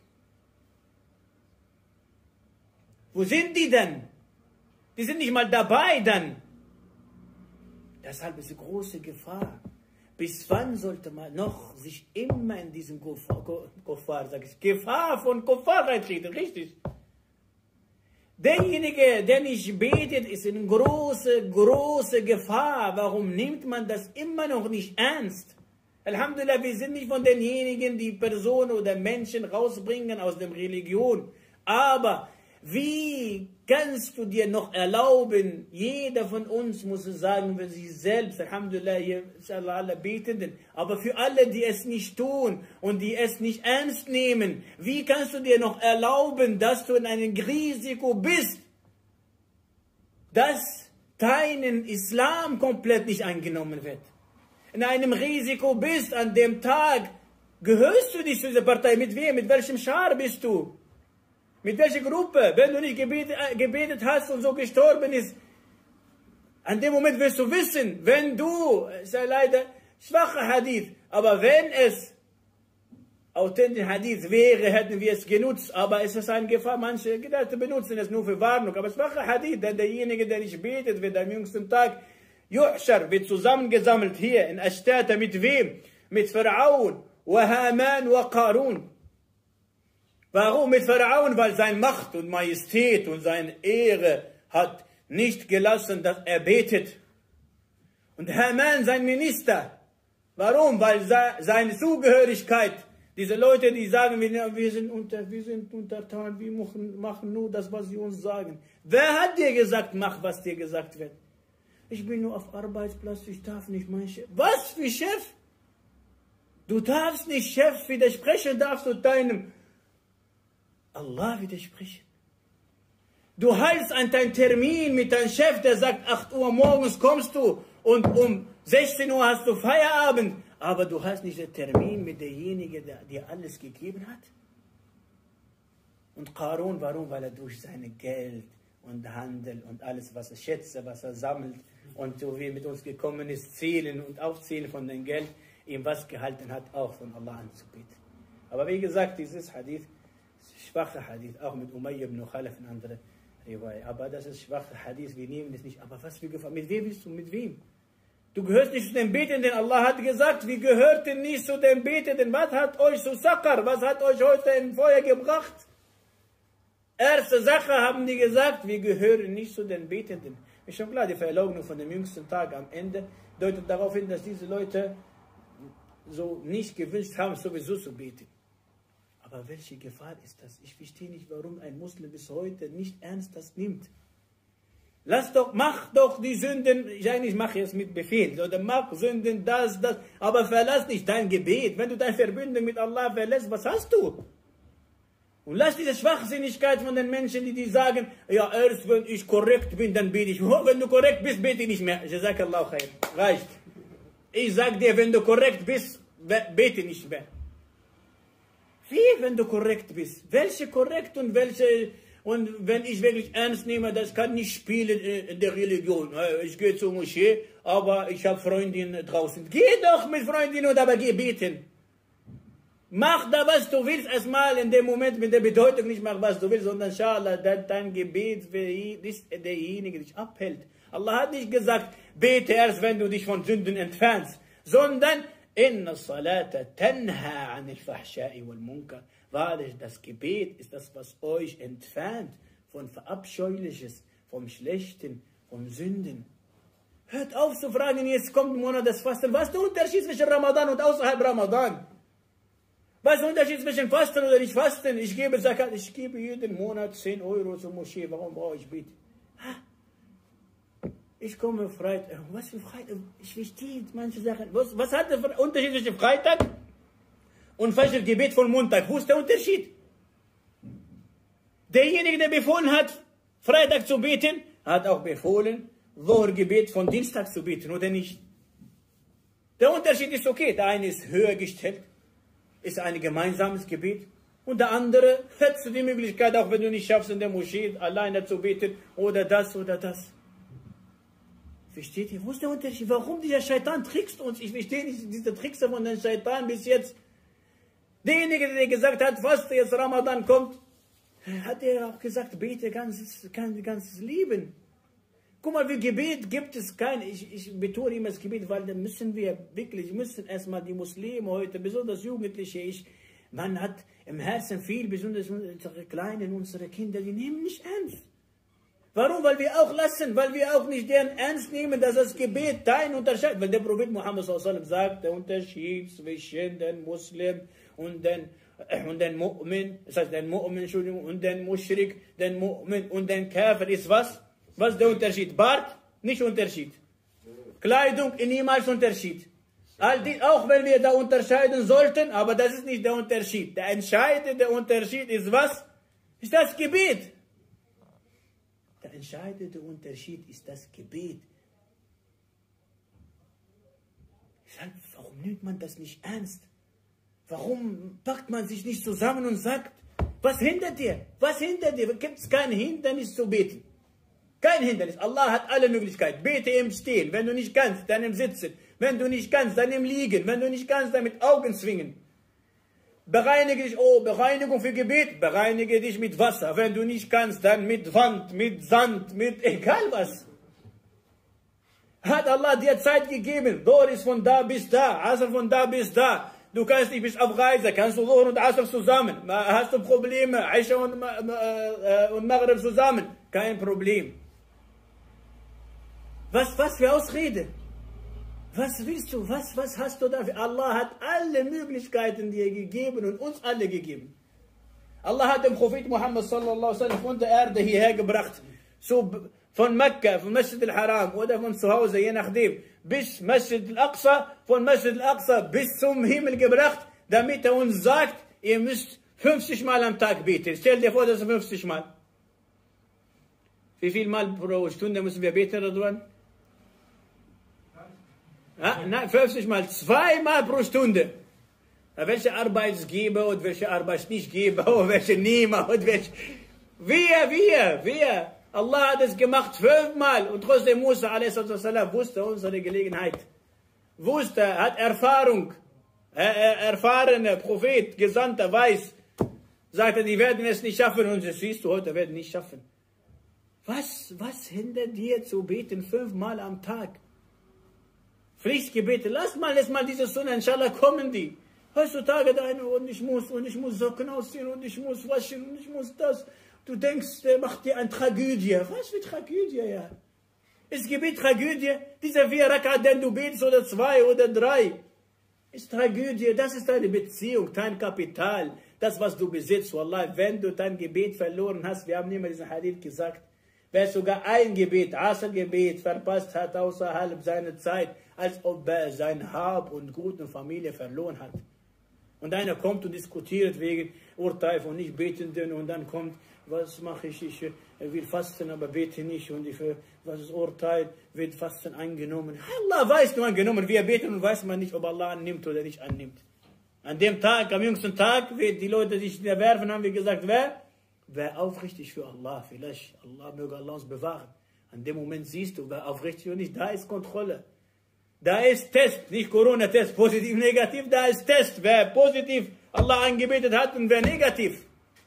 Wo sind die denn? Die sind nicht mal dabei dann. Deshalb ist eine große Gefahr. Bis wann sollte man noch sich immer in diesem Kuffar, sag ich, Gefahr von Kuffar reintreten, richtig? Derjenige, der nicht betet, ist in große, große Gefahr. Warum nimmt man das immer noch nicht ernst? Alhamdulillah, wir sind nicht von denjenigen, die Personen oder Menschen rausbringen aus der Religion. Aber wie kannst du dir noch erlauben, jeder von uns muss es sagen für sich selbst, Alhamdulillah, hier ist Allah alle Betenden, aber für alle, die es nicht tun und die es nicht ernst nehmen, wie kannst du dir noch erlauben, dass du in einem Risiko bist, dass dein Islam komplett nicht angenommen wird? In einem Risiko bist, an dem Tag, gehörst du nicht zu dieser Partei, mit wem, mit welchem Schar bist du? Mit welcher Gruppe? Wenn du nicht gebetet, gebetet hast und so gestorben ist, an dem Moment wirst du wissen, wenn du, ist ja leider schwacher Hadith, aber wenn es authentischer Hadith wäre, hätten wir es genutzt, aber es ist eine Gefahr, manche Gedanken benutzen es nur für Warnung, aber schwacher Hadith, denn derjenige, der nicht betet, wird am jüngsten Tag, Yuhshar, wird zusammengesammelt hier in Ashtata, mit wem? Mit Pharaon, wa Haman, wa Qarun. Warum mit Pharaon? Weil seine Macht und Majestät und seine Ehre hat nicht gelassen, dass er betet. Und Haman, sein Minister. Warum? Weil seine Zugehörigkeit, diese Leute, die sagen, wir sind, unter, wir sind untertan, wir machen, machen nur das, was sie uns sagen. Wer hat dir gesagt, mach, was dir gesagt wird? Ich bin nur auf Arbeitsplatz, ich darf nicht mein Chef. Was für Chef? Du darfst nicht Chef widersprechen, darfst du deinem Allah widersprechen. Du hältst an deinen Termin mit deinem Chef, der sagt, acht Uhr morgens kommst du und um sechzehn Uhr hast du Feierabend. Aber du hast nicht den Termin mit derjenigen, der dir alles gegeben hat. Und Qarun, warum? Weil er durch sein Geld und Handel und alles, was er schätzt, was er sammelt und so wie mit uns gekommen ist, zählen und aufzählen von dem Geld, ihm was gehalten hat, auch von Allah anzubeten. Aber wie gesagt, dieses Hadith, schwache Hadith, auch mit Umayy ibn Khalaf und andere Riwaya. Aber das ist schwache Hadith, wir nehmen das nicht. Aber was wir gefallen, mit wem bist du, mit wem? Du gehörst nicht zu den Betenden. Allah hat gesagt, wir gehörten nicht zu den Betenden. Was hat euch zu Sakar, was hat euch heute in Feuer gebracht? Erste Sache haben die gesagt, wir gehören nicht zu den Betenden. Ist schon klar, die Verleugnung von dem jüngsten Tag am Ende deutet darauf hin, dass diese Leute so nicht gewünscht haben, sowieso zu beten. Aber welche Gefahr ist das? Ich verstehe nicht, warum ein Muslim bis heute nicht ernst das nimmt. Lass doch, mach doch die Sünden, ich mache jetzt mit Befehl, oder mach Sünden, das, das, aber verlass nicht dein Gebet. Wenn du deine Verbindung mit Allah verlässt, was hast du? Und lass diese Schwachsinnigkeit von den Menschen, die, die sagen, ja, erst wenn ich korrekt bin, dann bete ich. Oh, wenn du korrekt bist, bete ich nicht mehr. Jazakallahu khair. Reicht. Ich sag dir, wenn du korrekt bist, bete nicht mehr. Wie, wenn du korrekt bist? Welche korrekt und welche... Und wenn ich wirklich ernst nehme, das kann nicht spielen in der Religion. Ich gehe zur Moschee, aber ich habe Freundinnen draußen. Geh doch mit Freundinnen, aber geh beten. Mach da, was du willst, erstmal in dem Moment mit der Bedeutung nicht mach, was du willst, sondern inshallah, dein Gebet ist derjenige, der dich abhält. Allah hat nicht gesagt, bete erst, wenn du dich von Sünden entfernst, sondern inna salata tanha anil fahsha'i wal munkar. Wahrlich, das Gebet ist das, was euch entfernt von Verabscheuliches, vom Schlechten, vom Sünden. Hört auf zu fragen, jetzt kommt der Monat des Fasten. Was ist der Unterschied zwischen Ramadan und außerhalb Ramadan? Was ist der Unterschied zwischen Fasten oder nicht Fasten? Ich gebe Zakat, ich gebe jeden Monat zehn Euro zur Moschee. Warum brauche ich Beten? Ich komme Freitag. Was für Freitag? Ich verstehe manche Sachen. Was, was hat der Unterschied zwischen Freitag und Fajr Gebet von Montag? Wo ist der Unterschied? Derjenige, der befohlen hat, Freitag zu beten, hat auch befohlen, Dhuhr Gebet von Dienstag zu beten, oder nicht? Der Unterschied ist okay. Der eine ist höher gestellt, ist ein gemeinsames Gebet. Und der andere hättest du die Möglichkeit, auch wenn du nicht schaffst, in der Moschee alleine zu beten, oder das oder das. Versteht ihr? Wo ist der Unterschied? Warum dieser Shaitan trickst uns? Ich verstehe nicht diese Tricks von den Shaitan bis jetzt. Derjenige, der gesagt hat, was jetzt Ramadan kommt, hat er auch gesagt, bete ganzes, ganzes Leben. Guck mal, wie Gebet gibt es kein, ich, ich betone immer das Gebet, weil dann müssen wir wirklich, müssen erstmal die Muslime heute, besonders Jugendliche, ich, man hat im Herzen viel, besonders unsere Kleinen, unsere Kinder, die nehmen nicht ernst. Warum? Weil wir auch lassen, weil wir auch nicht deren ernst nehmen, dass das Gebet dein Unterschied, weil der Prophet Muhammad sallallahu alaihi wasallam sagt, der Unterschied zwischen den Muslim und den, und den Mu'min, das heißt den Mu'min, Entschuldigung, und den Mushrik, den Mu'min und den Kafir ist was? Was ist der Unterschied? Bart? Nicht Unterschied. Kleidung? Niemals Unterschied. All die, auch wenn wir da unterscheiden sollten, aber das ist nicht der Unterschied. Der entscheidende Unterschied ist was? Ist das Gebet. Der entscheidende Unterschied ist das Gebet. Sag, warum nimmt man das nicht ernst? Warum packt man sich nicht zusammen und sagt, was hindert dir? Was hindert dir? Gibt es kein Hindernis zu beten? Kein Hindernis. Allah hat alle Möglichkeiten. Bete im Stehen. Wenn du nicht kannst, dann im Sitzen. Wenn du nicht kannst, dann im Liegen. Wenn du nicht kannst, dann mit Augen zwingen. Bereinige dich, oh, Bereinigung für Gebet, bereinige dich mit Wasser. Wenn du nicht kannst, dann mit Wand, mit Sand, mit egal was. Hat Allah dir Zeit gegeben. Dhuhr ist von da bis da, Asr von da bis da. Du kannst nicht, bist auf Reise, kannst du Dhuhr und Asr zusammen. Hast du Probleme, Aisha und, äh, und Maghrib zusammen. Kein Problem. Was, was für Ausrede? Was willst du? Was, was hast du dafür? Allah hat alle Möglichkeiten dir gegeben und uns alle gegeben. Allah hat den Prophet Muhammad sallallahu alaihi wasallam von der Erde hierher gebracht. So von Mekka, von Masjid al-Haram oder von zu Hause, je nachdem, bis Masjid al-Aqsa, von Masjid al-Aqsa bis zum Himmel gebracht, damit er uns sagt, ihr müsst fünfzig Mal am Tag beten. Stell dir vor, das ist fünfzig Mal. Wie viel Mal pro Stunde müssen wir beten, Radwan? Ja, nein, fünfzig Mal, zweimal pro Stunde. Welche Arbeitsgeber und welche Arbeitsnichtgeber und welche Nehmer und welche... Wir, wir, wir. Allah hat es gemacht fünfmal und trotzdem Musa a s. wusste unsere Gelegenheit. Wusste, hat Erfahrung. Er, er, erfahrener Prophet, Gesandter, weiß. Sagte, die werden es nicht schaffen und das siehst du heute, werden nicht schaffen. Was, was hindert dir zu beten fünfmal am Tag? Pflichtgebete, lass mal, lass mal diese Sunna, inshallah kommen die. Heutzutage deine und ich muss, und ich muss Socken ausziehen und ich muss waschen und ich muss das. Du denkst, der macht dir eine Tragödie. Was für Tragödie, ja? Ist Gebet Tragödie? Diese vier Rakat, denn du betest oder zwei oder drei. Ist Tragödie, das ist deine Beziehung, dein Kapital. Das, was du besitzt, Wallah, wenn du dein Gebet verloren hast, wir haben immer diesen Hadith gesagt, wer sogar ein Gebet, Asr-Gebet verpasst hat außerhalb seiner Zeit, als ob er sein Hab und Gut und Familie verloren hat. Und einer kommt und diskutiert wegen Urteil von Nicht-Betenden und dann kommt, was mache ich, ich will fasten, aber bete nicht und ich, was ist Urteil, wird Fasten angenommen. Allah weiß nur angenommen, wir beten und weiß man nicht, ob Allah annimmt oder nicht annimmt. An dem Tag, am jüngsten Tag, wird die Leute sich erwerfen, haben wir gesagt, wer? Wer aufrichtig für Allah, vielleicht, Allah möge Allah uns bewahren. An dem Moment siehst du, wer aufrichtig und nicht, da ist Kontrolle. Da ist Test, nicht Corona-Test, positiv, negativ, da ist Test, wer positiv Allah angebetet hat und wer negativ.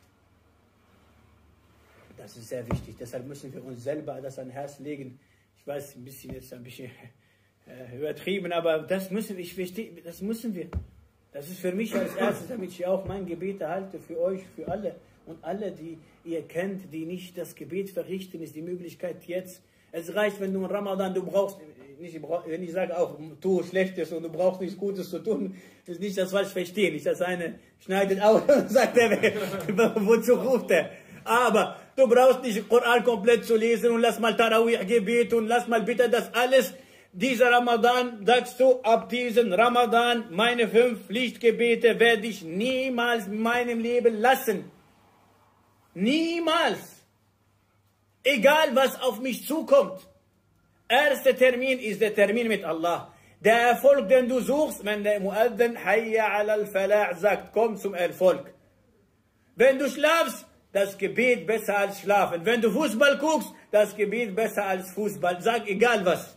Das ist sehr wichtig, deshalb müssen wir uns selber das ans Herz legen. Ich weiß, ein bisschen jetzt ein bisschen äh, übertrieben, aber das müssen wir, ich verstehe, das müssen wir. Das ist für mich als erstes, damit ich auch mein Gebet erhalte, für euch, für alle. Und alle, die ihr kennt, die nicht das Gebet verrichten, ist die Möglichkeit jetzt. Es reicht, wenn du in Ramadan, du brauchst, nicht, wenn ich sage auch, tu Schlechtes und du brauchst nichts Gutes zu tun, ist nicht das, was ich verstehe. Nicht, dass eine schneidet aus und sagt, er, wozu ruft er? Aber du brauchst nicht den Koran komplett zu lesen und lass mal Tarawih-Gebet und lass mal bitte das alles. Dieser Ramadan, sagst du, ab diesem Ramadan, meine fünf Pflichtgebete werde ich niemals in meinem Leben lassen. Niemals. Egal, was auf mich zukommt. Erster Termin ist der Termin mit Allah. Der Erfolg, den du suchst, wenn der Muaddin Hayya ala al-Falah sagt, komm zum Erfolg. Wenn du schlafst, das Gebet besser als schlafen. Wenn du Fußball guckst, das Gebet besser als Fußball. Sag egal was.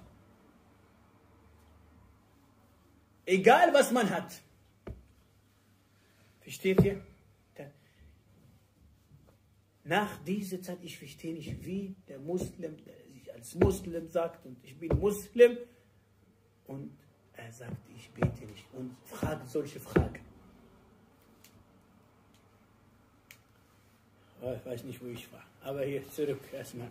Egal was man hat. Versteht ihr? Nach dieser Zeit, ich verstehe nicht, wie der Muslim, der sich als Muslim sagt, und ich bin Muslim, und er sagt, ich bete nicht, und fragt solche Fragen. Ich weiß nicht, wo ich war, aber hier zurück erstmal.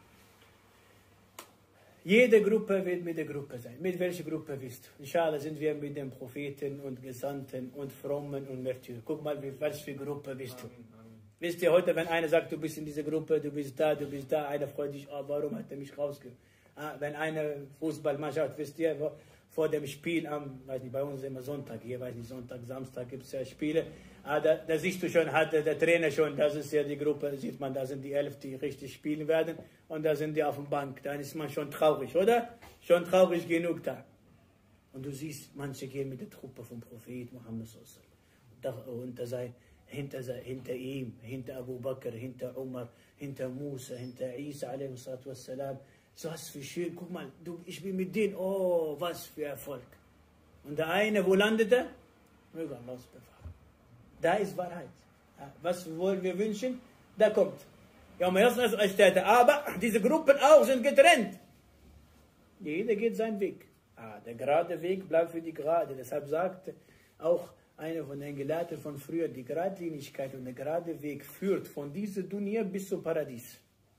Jede Gruppe wird mit der Gruppe sein. Mit welcher Gruppe bist du? Inshallah sind wir mit den Propheten und Gesandten und Frommen und Märtyrer. Guck mal, wie, was für Gruppe bist du. Amen, amen. Wisst ihr heute, wenn einer sagt, du bist in dieser Gruppe, du bist da, du bist da, einer freut sich, oh, warum hat er mich rausgegeben? Ah, wenn einer Fußballmannschaft, wisst ihr, vor dem Spiel am, weiß nicht, bei uns immer Sonntag, hier weiß nicht, Sonntag, Samstag gibt es ja Spiele, ah, da, da siehst du schon, hat der Trainer schon, das ist ja die Gruppe, sieht man, da sind die elf, die richtig spielen werden und da sind die auf der Bank, dann ist man schon traurig, oder? Schon traurig genug da. Und du siehst, manche gehen mit der Truppe vom Prophet Muhammad sallallahu alaihi und da sei hinter, hinter ihm, hinter Abu Bakr, hinter Umar, hinter Musa, hinter Isa alaihi wassalam. So was für schön, guck mal, du, ich bin mit denen, oh, was für Erfolg. Und der eine, wo landet er? Möge Allah uns bewahren. Da ist Wahrheit. Was wollen wir wünschen? Da kommt. Ja, aber diese Gruppen auch sind getrennt. Jeder geht seinen Weg. Ah, der gerade Weg bleibt für die Gerade. Deshalb sagt auch einer von den Gelehrten von früher, die Geradlinigkeit und der gerade Weg führt von dieser Dunya bis zum Paradies.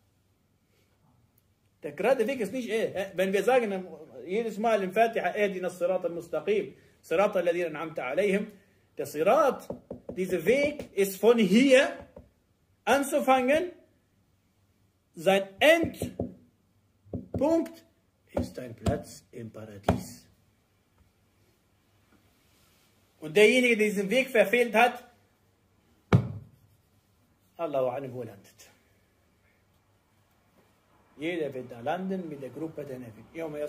Der gerade Weg ist nicht, eh, wenn wir sagen, jedes Mal im Fatiha, Ehdina as-Sirat al-Mustaqim, Sirat al-Ladina an'amta alayhim, der Sirat, dieser Weg ist von hier anzufangen, sein Endpunkt ist ein Platz im Paradies. Und derjenige, der diesen Weg verfehlt hat, Allahu a'lam, wo landet. Jeder wird da landen mit der Gruppe der Nefik.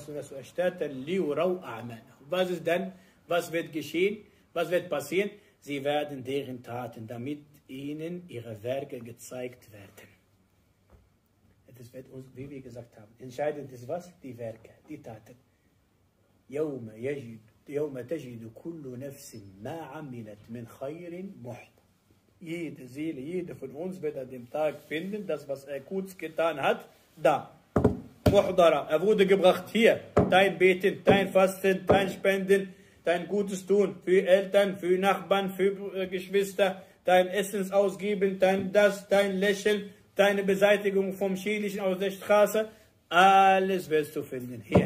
Was ist dann? Was wird geschehen? Was wird passieren? Sie werden deren Taten, damit ihnen ihre Werke gezeigt werden. Das wird uns, wie wir gesagt haben, entscheidend ist was? Die Werke, die Taten. يوم يجد يوم تجد كل نفس ما عملت من خير محضر. Jede Seele, jede von uns wird an dem Tag finden, das, was er Gutes getan hat, da. Muhdara, er wurde gebracht hier. Dein Beten, dein Fasten, dein Spenden, dein Gutes tun für Eltern, für Nachbarn, für äh, Geschwister, dein Essensausgeben, dein das, dein Lächeln, deine Beseitigung vom Schädlichen aus der Straße, alles wirst du finden hier.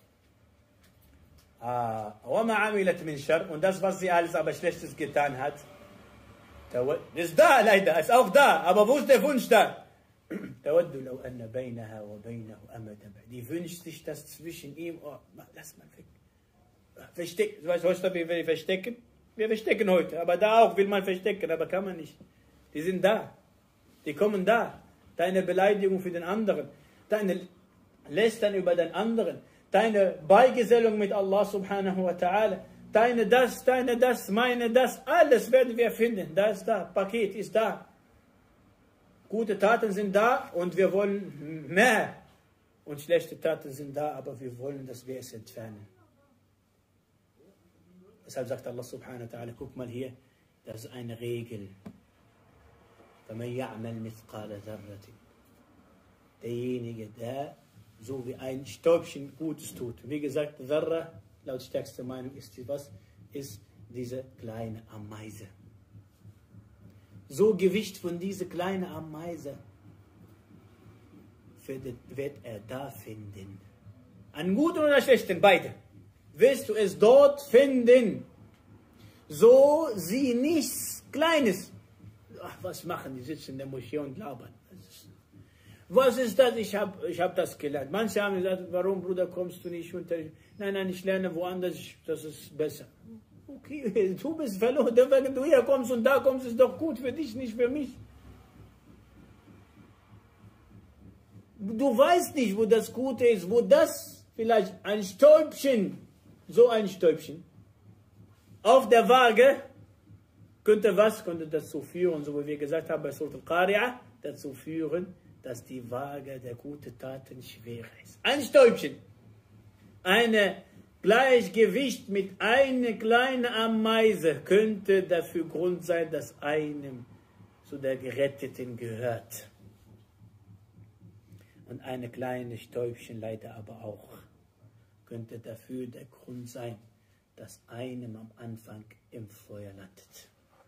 Ah, und das, was sie alles aber Schlechtes getan hat, ist da leider, ist auch da, aber wo ist der Wunsch da? Die wünscht sich, dass zwischen ihm, oh, lass mal weg. Verstecken, weißt du, wie wir verstecken? Wir verstecken heute, aber da auch will man verstecken, aber kann man nicht. Die sind da, die kommen da. Deine Beleidigung für den anderen, deine Lästern über den anderen, deine Beigesellung mit Allah subhanahu wa ta'ala, deine das, deine das, meine das, alles werden wir finden. Da ist da, Paket ist da. Gute Taten sind da und wir wollen mehr. Und schlechte Taten sind da, aber wir wollen, dass wir es entfernen. Deshalb sagt Allah subhanahu wa ta'ala, guck mal hier, das ist eine Regel. Derjenige, der so wie ein Stäubchen Gutes tut. Wie gesagt, Dharra, laut stärkster Meinung, ist die, was? Ist diese kleine Ameise. So Gewicht von dieser kleinen Ameise wird, wird er da finden. An guten oder schlechten, beide. Wirst du es dort finden. So sieh nichts Kleines. Ach, was machen die? Sitzen in der Moschee und labern. Was ist das? Ich habe ich hab das gelernt. Manche haben gesagt, warum, Bruder, kommst du nicht unter? Nein, nein, ich lerne woanders, das ist besser. Okay, du bist verloren. Wenn du hier kommst und da kommst, ist doch gut für dich, nicht für mich. Du weißt nicht, wo das Gute ist, wo das vielleicht ein Stäubchen, so ein Stäubchen, auf der Waage, könnte was, könnte dazu führen, so wie wir gesagt haben bei Surah Al-Qari'ah, dazu führen, dass die Waage der guten Taten schwerer ist. Ein Stäubchen, ein Gleichgewicht mit einer kleinen Ameise könnte dafür Grund sein, dass einem zu der Geretteten gehört. Und eine kleine Stäubchen leider aber auch könnte dafür der Grund sein, dass einem am Anfang im Feuer landet.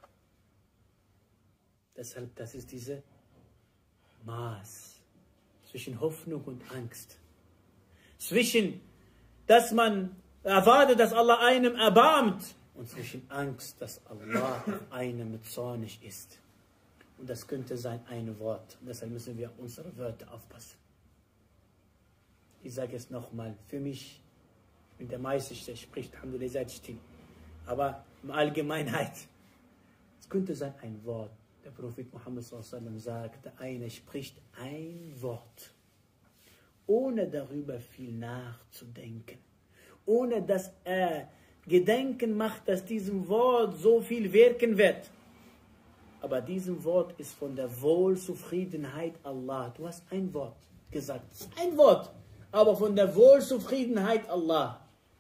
Deshalb, das ist diese Maß zwischen Hoffnung und Angst. Zwischen, dass man erwartet, dass Allah einem erbarmt, und zwischen Angst, dass Allah auf einem zornig ist. Und das könnte sein ein Wort. Und deshalb müssen wir auf unsere Wörter aufpassen. Ich sage es nochmal, für mich, ich bin der Meister, der spricht, Alhamdulillah, seid still. Aber in Allgemeinheit, es könnte sein ein Wort. Der Prophet Muhammad sallallahu alaihi wasallam sagt, der eine spricht ein Wort, ohne darüber viel nachzudenken, ohne dass er Gedenken macht, dass diesem Wort so viel wirken wird. Aber diesem Wort ist von der Wohlzufriedenheit Allah. Du hast ein Wort gesagt, ein Wort, aber von der Wohlzufriedenheit Allah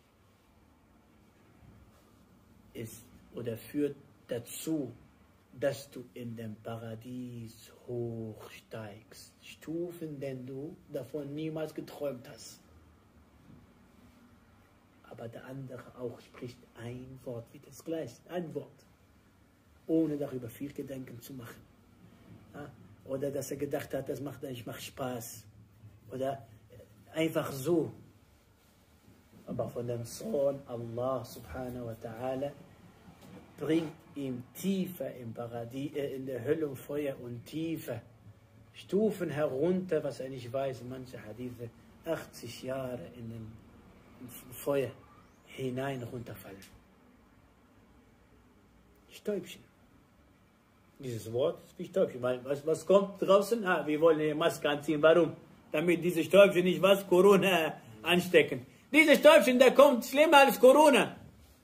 ist oder führt dazu, dass du in dem Paradies hochsteigst. Stufen, denn du davon niemals geträumt hast. Aber der andere auch spricht ein Wort wie das gleiche, ein Wort, ohne darüber viel Gedanken zu machen. Ja? Oder dass er gedacht hat, das macht eigentlich macht Spaß. Oder einfach so. Aber von dem Sohn Allah subhanahu wa ta'ala bringt ihm tiefer im Paradies, äh, in der Hölle und Feuer und tiefer Stufen herunter, was er nicht weiß, in manche Hadithe, achtzig Jahre in den Feuer hinein runterfallen. Stäubchen. Dieses Wort ist wie Stäubchen. Weil was, was kommt draußen? Ah, wir wollen eine Maske anziehen. Warum? damit diese Stäubchen nicht was? Corona anstecken. Diese Stäubchen, der kommt schlimmer als Corona.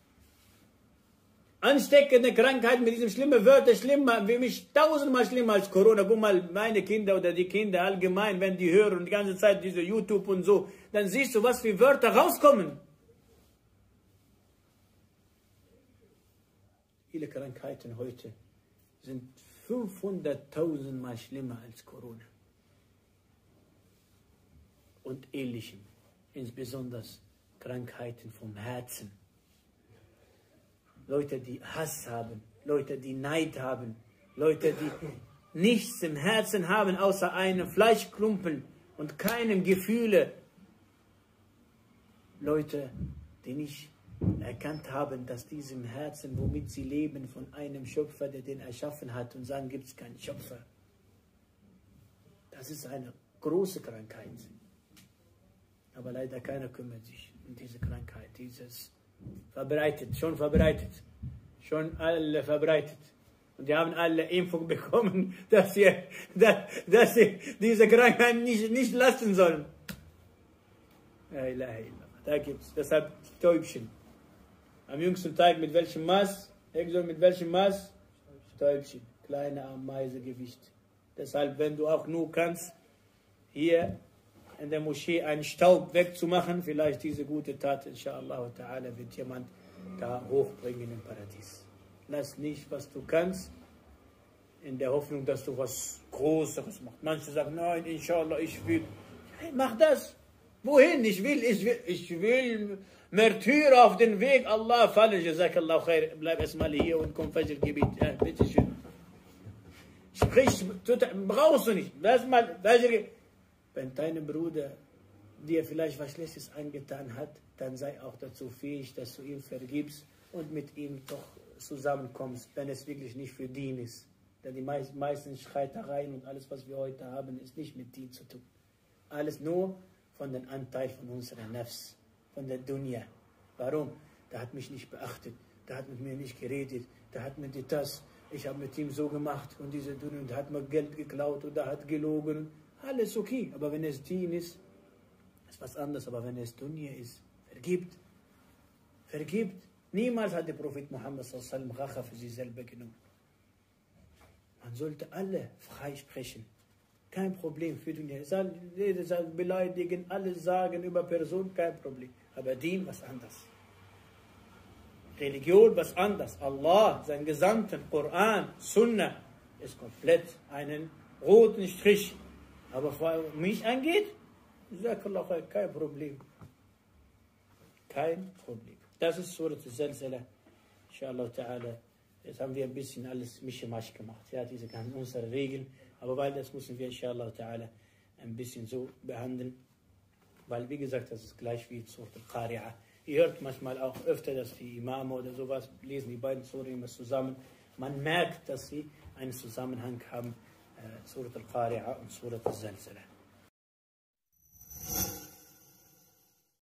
Ansteckende Krankheiten mit diesen schlimmen Wörtern, schlimmer, für mich tausendmal schlimmer als Corona. Guck mal, meine Kinder oder die Kinder allgemein, wenn die hören die ganze Zeit diese YouTube und so, dann siehst du, was für Wörter rauskommen. Viele Krankheiten heute sind fünfhunderttausend Mal schlimmer als Corona. Und ähnlichem, insbesondere Krankheiten vom Herzen. Leute, die Hass haben, Leute, die Neid haben, Leute, die nichts im Herzen haben, außer einem Fleischklumpen und keinem Gefühle. Leute, die nicht erkannt haben, dass diesem Herzen, womit sie leben, von einem Schöpfer, der den erschaffen hat, und sagen, gibt es keinen Schöpfer. Das ist eine große Krankheit. Aber leider keiner kümmert sich um diese Krankheit, dieses verbreitet, schon verbreitet, schon alle verbreitet. Und die haben alle Impfung bekommen, dass sie, dass, dass sie diese Krankheit nicht, nicht lassen sollen. La ilaha illallah. Da gibt es deshalb Stäubchen. Am jüngsten Tag mit welchem Maß? Exo mit welchem Maß? Stäubchen. Kleine Ameisegewicht. Deshalb, wenn du auch nur kannst, hier in der Moschee einen Staub wegzumachen, vielleicht diese gute Tat, inshallah ta'ala, wird jemand da hochbringen im Paradies. Lass nicht, was du kannst, in der Hoffnung, dass du was Großeres machst. Manche sagen, nein, inshallah, ich will. Hey, mach das. Wohin? Ich will, ich will, ich will Märtyrer auf den Weg Allah fallen. Jazakallahu khair. Bleib erstmal hier und komm Fajr-Gebet. Ja, bitteschön. Sprich, brauchst du nicht. Lass mal Fajr-Gebet. Wenn dein Bruder dir vielleicht was Schlechtes angetan hat, dann sei auch dazu fähig, dass du ihm vergibst und mit ihm doch zusammenkommst, wenn es wirklich nicht für Dien ist. Denn die meisten Streitereien und alles, was wir heute haben, ist nicht mit Dien zu tun. Alles nur von dem Anteil von unserer Nafs, von der Dunya. Warum? Der hat mich nicht beachtet, der hat mit mir nicht geredet, der hat mir das, ich habe mit ihm so gemacht und diese Dunya, und der hat mir Geld geklaut oder hat gelogen. Alles okay, aber wenn es Dien ist, ist was anderes. Aber wenn es Dunya ist, vergibt. Vergibt. Niemals hat der Prophet Muhammad sallallahu alaihi wasallam Rache für sich selber genommen. Man sollte alle frei sprechen. Kein Problem für Dunya. Jeder sagt, beleidigen, alles sagen über Person, kein Problem. Aber Dien, was anderes. Religion, was anderes. Allah, sein Gesandten, Koran, Sunnah, ist komplett einen roten Strich. Aber was mich angeht, kein Problem. Kein Problem. Das ist Surat al-Zalzala. Inshallah ta'ala. Jetzt haben wir ein bisschen alles Mischemasch gemacht. Ja, diese ganzen unsere Regeln. Aber weil das müssen wir inshallah ta'ala ein bisschen so behandeln. Weil, wie gesagt, das ist gleich wie Surat al-Qari'ah. Ihr hört manchmal auch öfter, dass die Imame oder sowas lesen die beiden Surah immer zusammen. Man merkt, dass sie einen Zusammenhang haben. Surat al-Qari'ah und Surat al-Zalzala.